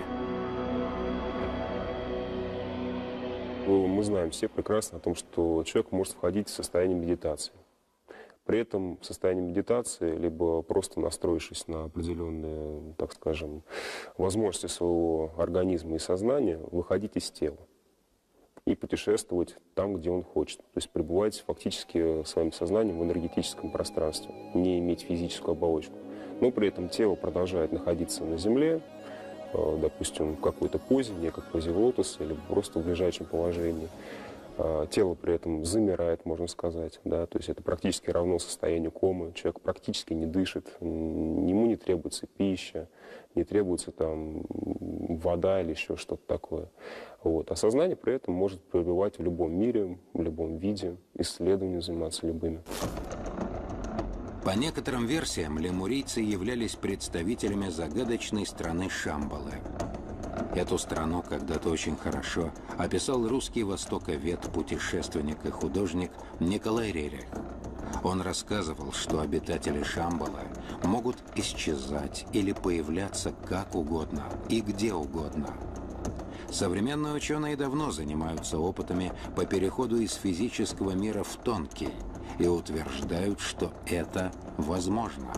Мы знаем все прекрасно о том, что человек может входить в состояние медитации. При этом в состоянии медитации, либо просто настроившись на определенные, так скажем, возможности своего организма и сознания, выходить из тела и путешествовать там, где он хочет. То есть пребывать фактически своим сознанием в энергетическом пространстве, не иметь физическую оболочку. Но при этом тело продолжает находиться на земле, допустим, в какой-то позе, не как позе лотоса, или просто в ближайшем положении. Тело при этом замирает, можно сказать, да, то есть это практически равно состоянию комы, человек практически не дышит, ему не требуется пища, не требуется там вода или еще что-то такое. Вот. А сознание при этом может пребывать в любом мире, в любом виде, исследованием заниматься любыми. По некоторым версиям, лемурийцы являлись представителями загадочной страны Шамбалы. Эту страну когда-то очень хорошо описал русский востоковед, путешественник и художник Николай Рерих. Он рассказывал, что обитатели Шамбалы могут исчезать или появляться как угодно и где угодно. Современные ученые давно занимаются опытами по переходу из физического мира в тонкий и утверждают, что это возможно.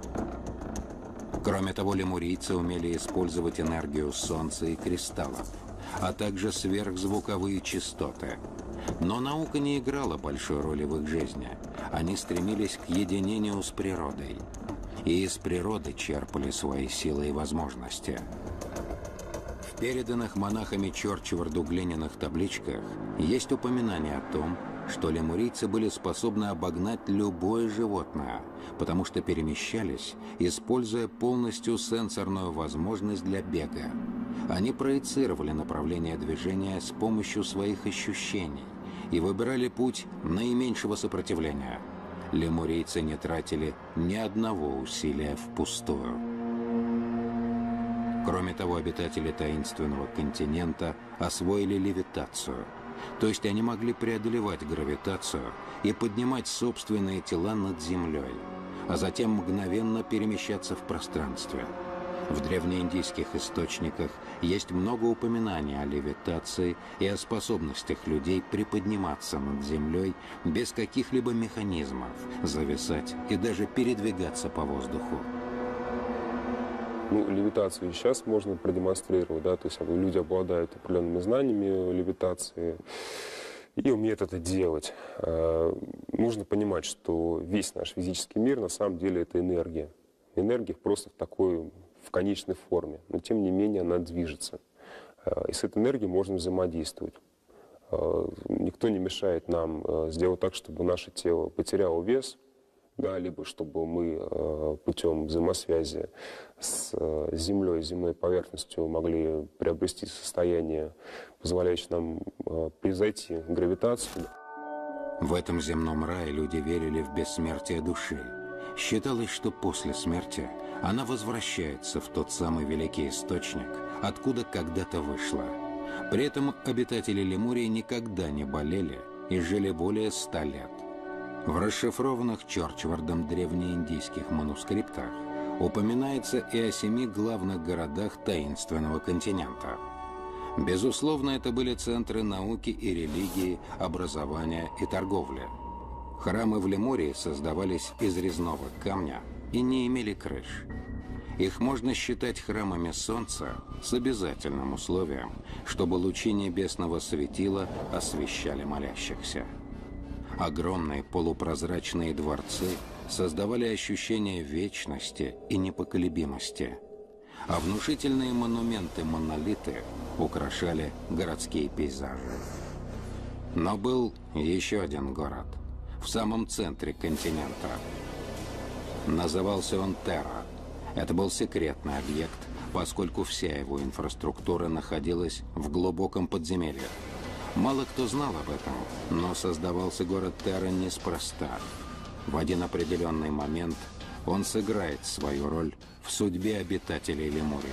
Кроме того, лемурийцы умели использовать энергию Солнца и кристаллов, а также сверхзвуковые частоты. Но наука не играла большой роли в их жизни. Они стремились к единению с природой. И из природы черпали свои силы и возможности. В переданных монахами Чорчварду глиняных табличках есть упоминание о том, что лемурийцы были способны обогнать любое животное, потому что перемещались, используя полностью сенсорную возможность для бега. Они проецировали направление движения с помощью своих ощущений и выбирали путь наименьшего сопротивления. Лемурийцы не тратили ни одного усилия впустую. Кроме того, обитатели таинственного континента освоили левитацию. То есть они могли преодолевать гравитацию и поднимать собственные тела над землей. а затем мгновенно перемещаться в пространстве. В древнеиндийских источниках есть много упоминаний о левитации и о способностях людей приподниматься над землей без каких-либо механизмов, зависать и даже передвигаться по воздуху. Ну, левитацию сейчас можно продемонстрировать, да, то есть люди обладают определенными знаниями левитации и умеют это делать. Нужно понимать, что весь наш физический мир на самом деле это энергия. Энергия просто в конечной форме, но тем не менее она движется. И с этой энергией можно взаимодействовать. Никто не мешает нам сделать так, чтобы наше тело потеряло вес, да, либо чтобы мы путем взаимосвязи с Землей, земной поверхностью могли приобрести состояние, позволяющее нам превзойти гравитацию. В этом земном рае люди верили в бессмертие души. Считалось, что после смерти она возвращается в тот самый великий источник, откуда когда-то вышла. При этом обитатели Лемурии никогда не болели и жили более 100 лет. В расшифрованных Чорчвардом древнеиндийских манускриптах упоминается и о 7 главных городах таинственного континента. Безусловно, это были центры науки и религии, образования и торговли. Храмы в Лемурии создавались из резного камня и не имели крыш. Их можно считать храмами Солнца с обязательным условием, чтобы лучи небесного светила освещали молящихся. Огромные полупрозрачные дворцы создавали ощущение вечности и непоколебимости, а внушительные монументы-монолиты украшали городские пейзажи. Но был еще один город в самом центре континента. Назывался он Терра. Это был секретный объект, поскольку вся его инфраструктура находилась в глубоком подземелье. Мало кто знал об этом, но создавался город Терра неспроста. В один определенный момент он сыграет свою роль в судьбе обитателей Лемурии.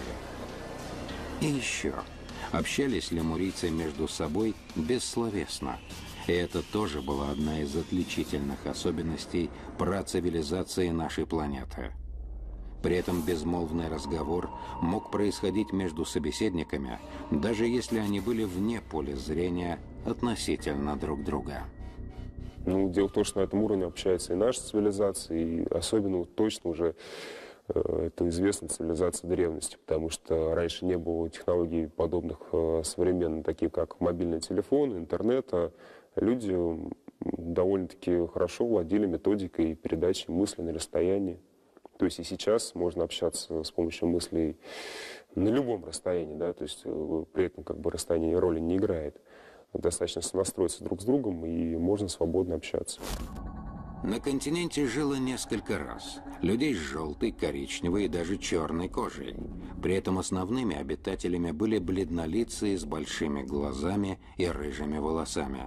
И еще, общались лемурийцы между собой бессловесно. И это тоже была одна из отличительных особенностей працивилизации нашей планеты. При этом безмолвный разговор мог происходить между собеседниками, даже если они были вне поля зрения относительно друг друга. Ну, дело в том, что на этом уровне общается и наша цивилизация, и особенно точно уже это известная цивилизация древности, потому что раньше не было технологий, подобных современным, таких как мобильный телефон, интернета. Люди довольно-таки хорошо владели методикой передачи мысли на расстоянии. То есть и сейчас можно общаться с помощью мыслей на любом расстоянии, да, то есть при этом как бы расстояние роли не играет. Достаточно сонастроиться друг с другом, и можно свободно общаться. На континенте жило несколько рас. Людей с желтой, коричневой и даже черной кожей. При этом основными обитателями были бледнолицые с большими глазами и рыжими волосами.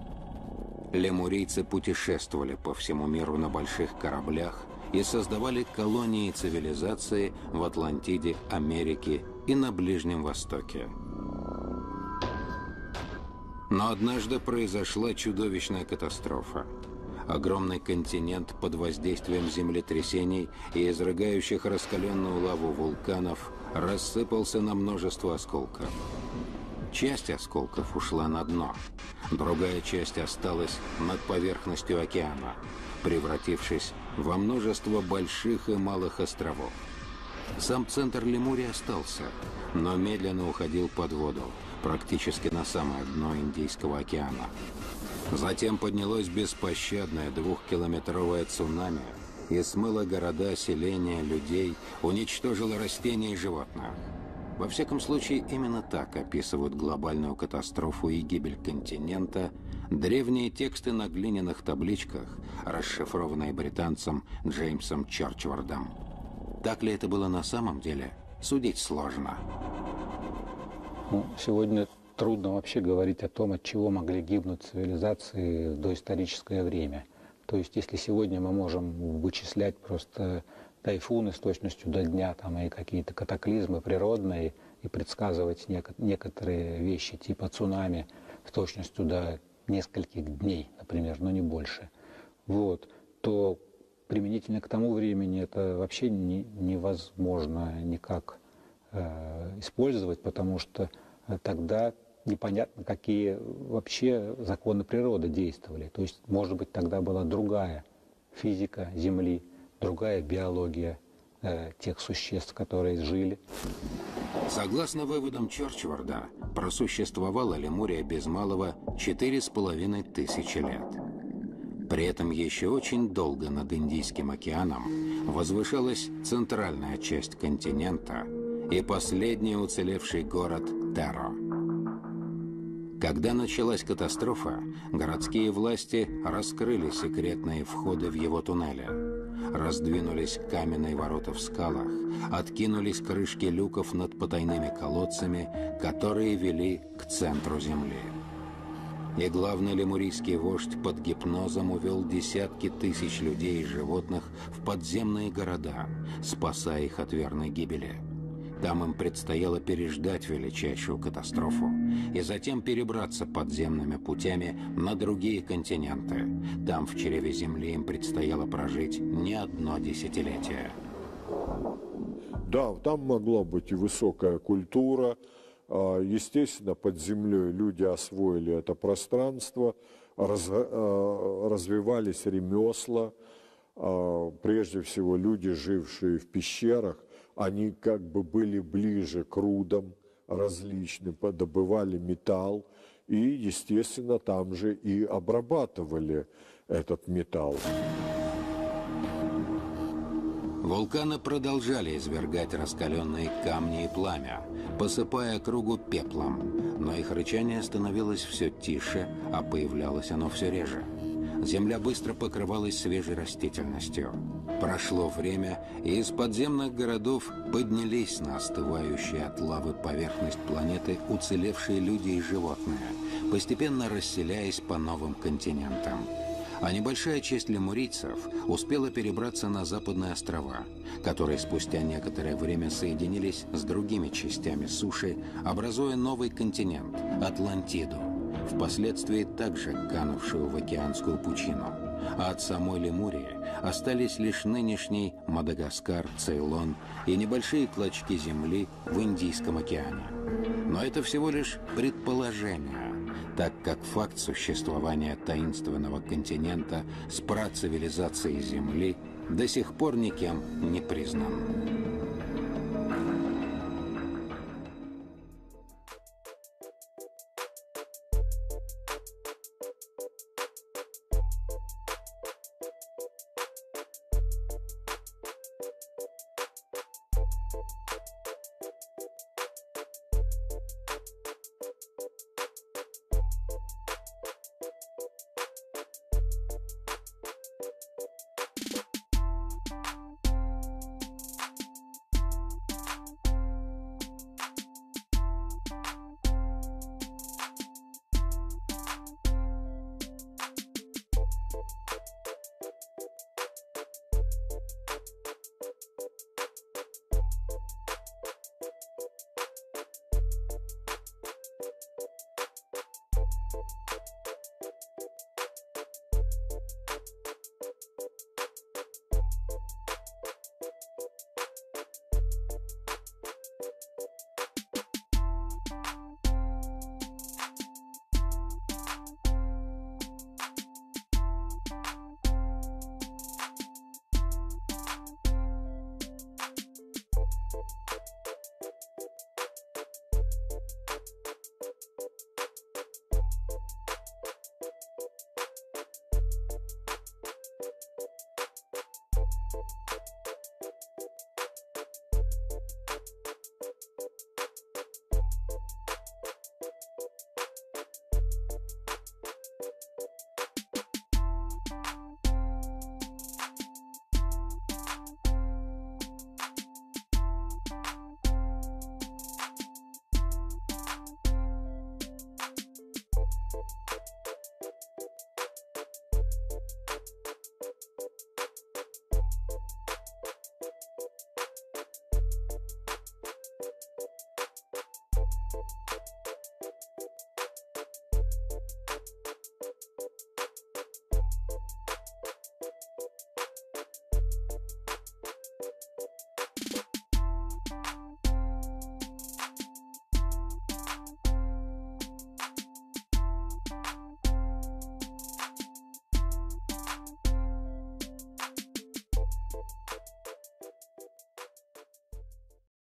Лемурийцы путешествовали по всему миру на больших кораблях и создавали колонии цивилизации в Атлантиде, Америке и на Ближнем Востоке. Но однажды произошла чудовищная катастрофа. Огромный континент под воздействием землетрясений и изрыгающих раскаленную лаву вулканов рассыпался на множество осколков. Часть осколков ушла на дно, другая часть осталась над поверхностью океана, превратившись во множество больших и малых островов. Сам центр Лемурии остался, но медленно уходил под воду, практически на самое дно Индийского океана. Затем поднялось беспощадное 2-километровое цунами и смыло города, селения, людей, уничтожило растения и животных. Во всяком случае, именно так описывают глобальную катастрофу и гибель континента древние тексты на глиняных табличках, расшифрованные британцем Джеймсом Чорчвардом. Так ли это было на самом деле, судить сложно. Ну, сегодня трудно вообще говорить о том, от чего могли гибнуть цивилизации в доисторическое время. То есть, если сегодня мы можем вычислять просто тайфуны с точностью до дня, там, и какие-то катаклизмы природные, и предсказывать некоторые вещи типа цунами с точностью до нескольких дней, например, но не больше, вот, то применительно к тому времени это вообще невозможно никак использовать, потому что тогда непонятно, какие вообще законы природы действовали. То есть, может быть, тогда была другая физика Земли, другая биология тех существ, которые жили. Согласно выводам Чорчварда, просуществовала Лемурия без малого 4500 лет. При этом еще очень долго над Индийским океаном возвышалась центральная часть континента и последний уцелевший город Теро. Когда началась катастрофа, городские власти раскрыли секретные входы в его туннели. Раздвинулись каменные ворота в скалах, откинулись крышки люков над потайными колодцами, которые вели к центру земли. И главный лемурийский вождь под гипнозом увел десятки тысяч людей и животных в подземные города, спасая их от верной гибели. Там им предстояло переждать величайшую катастрофу и затем перебраться подземными путями на другие континенты. Там, в чреве Земли, им предстояло прожить не одно десятилетие. Да, там могла быть и высокая культура. Естественно, под землей люди освоили это пространство, развивались ремесла. Прежде всего, люди, жившие в пещерах, они как бы были ближе к рудам различным, добывали металл и, естественно, там же и обрабатывали этот металл. Вулканы продолжали извергать раскаленные камни и пламя, посыпая округу пеплом, но их рычание становилось все тише, а появлялось оно все реже. Земля быстро покрывалась свежей растительностью. Прошло время, и из подземных городов поднялись на остывающую от лавы поверхность планеты уцелевшие люди и животные, постепенно расселяясь по новым континентам. А небольшая часть лемурийцев успела перебраться на западные острова, которые спустя некоторое время соединились с другими частями суши, образуя новый континент – Атлантиду, впоследствии также канувшую в океанскую пучину. А от самой Лемурии остались лишь нынешний Мадагаскар, Цейлон и небольшие клочки земли в Индийском океане. Но это всего лишь предположение, так как факт существования таинственного континента с працивилизацией Земли до сих пор никем не признан.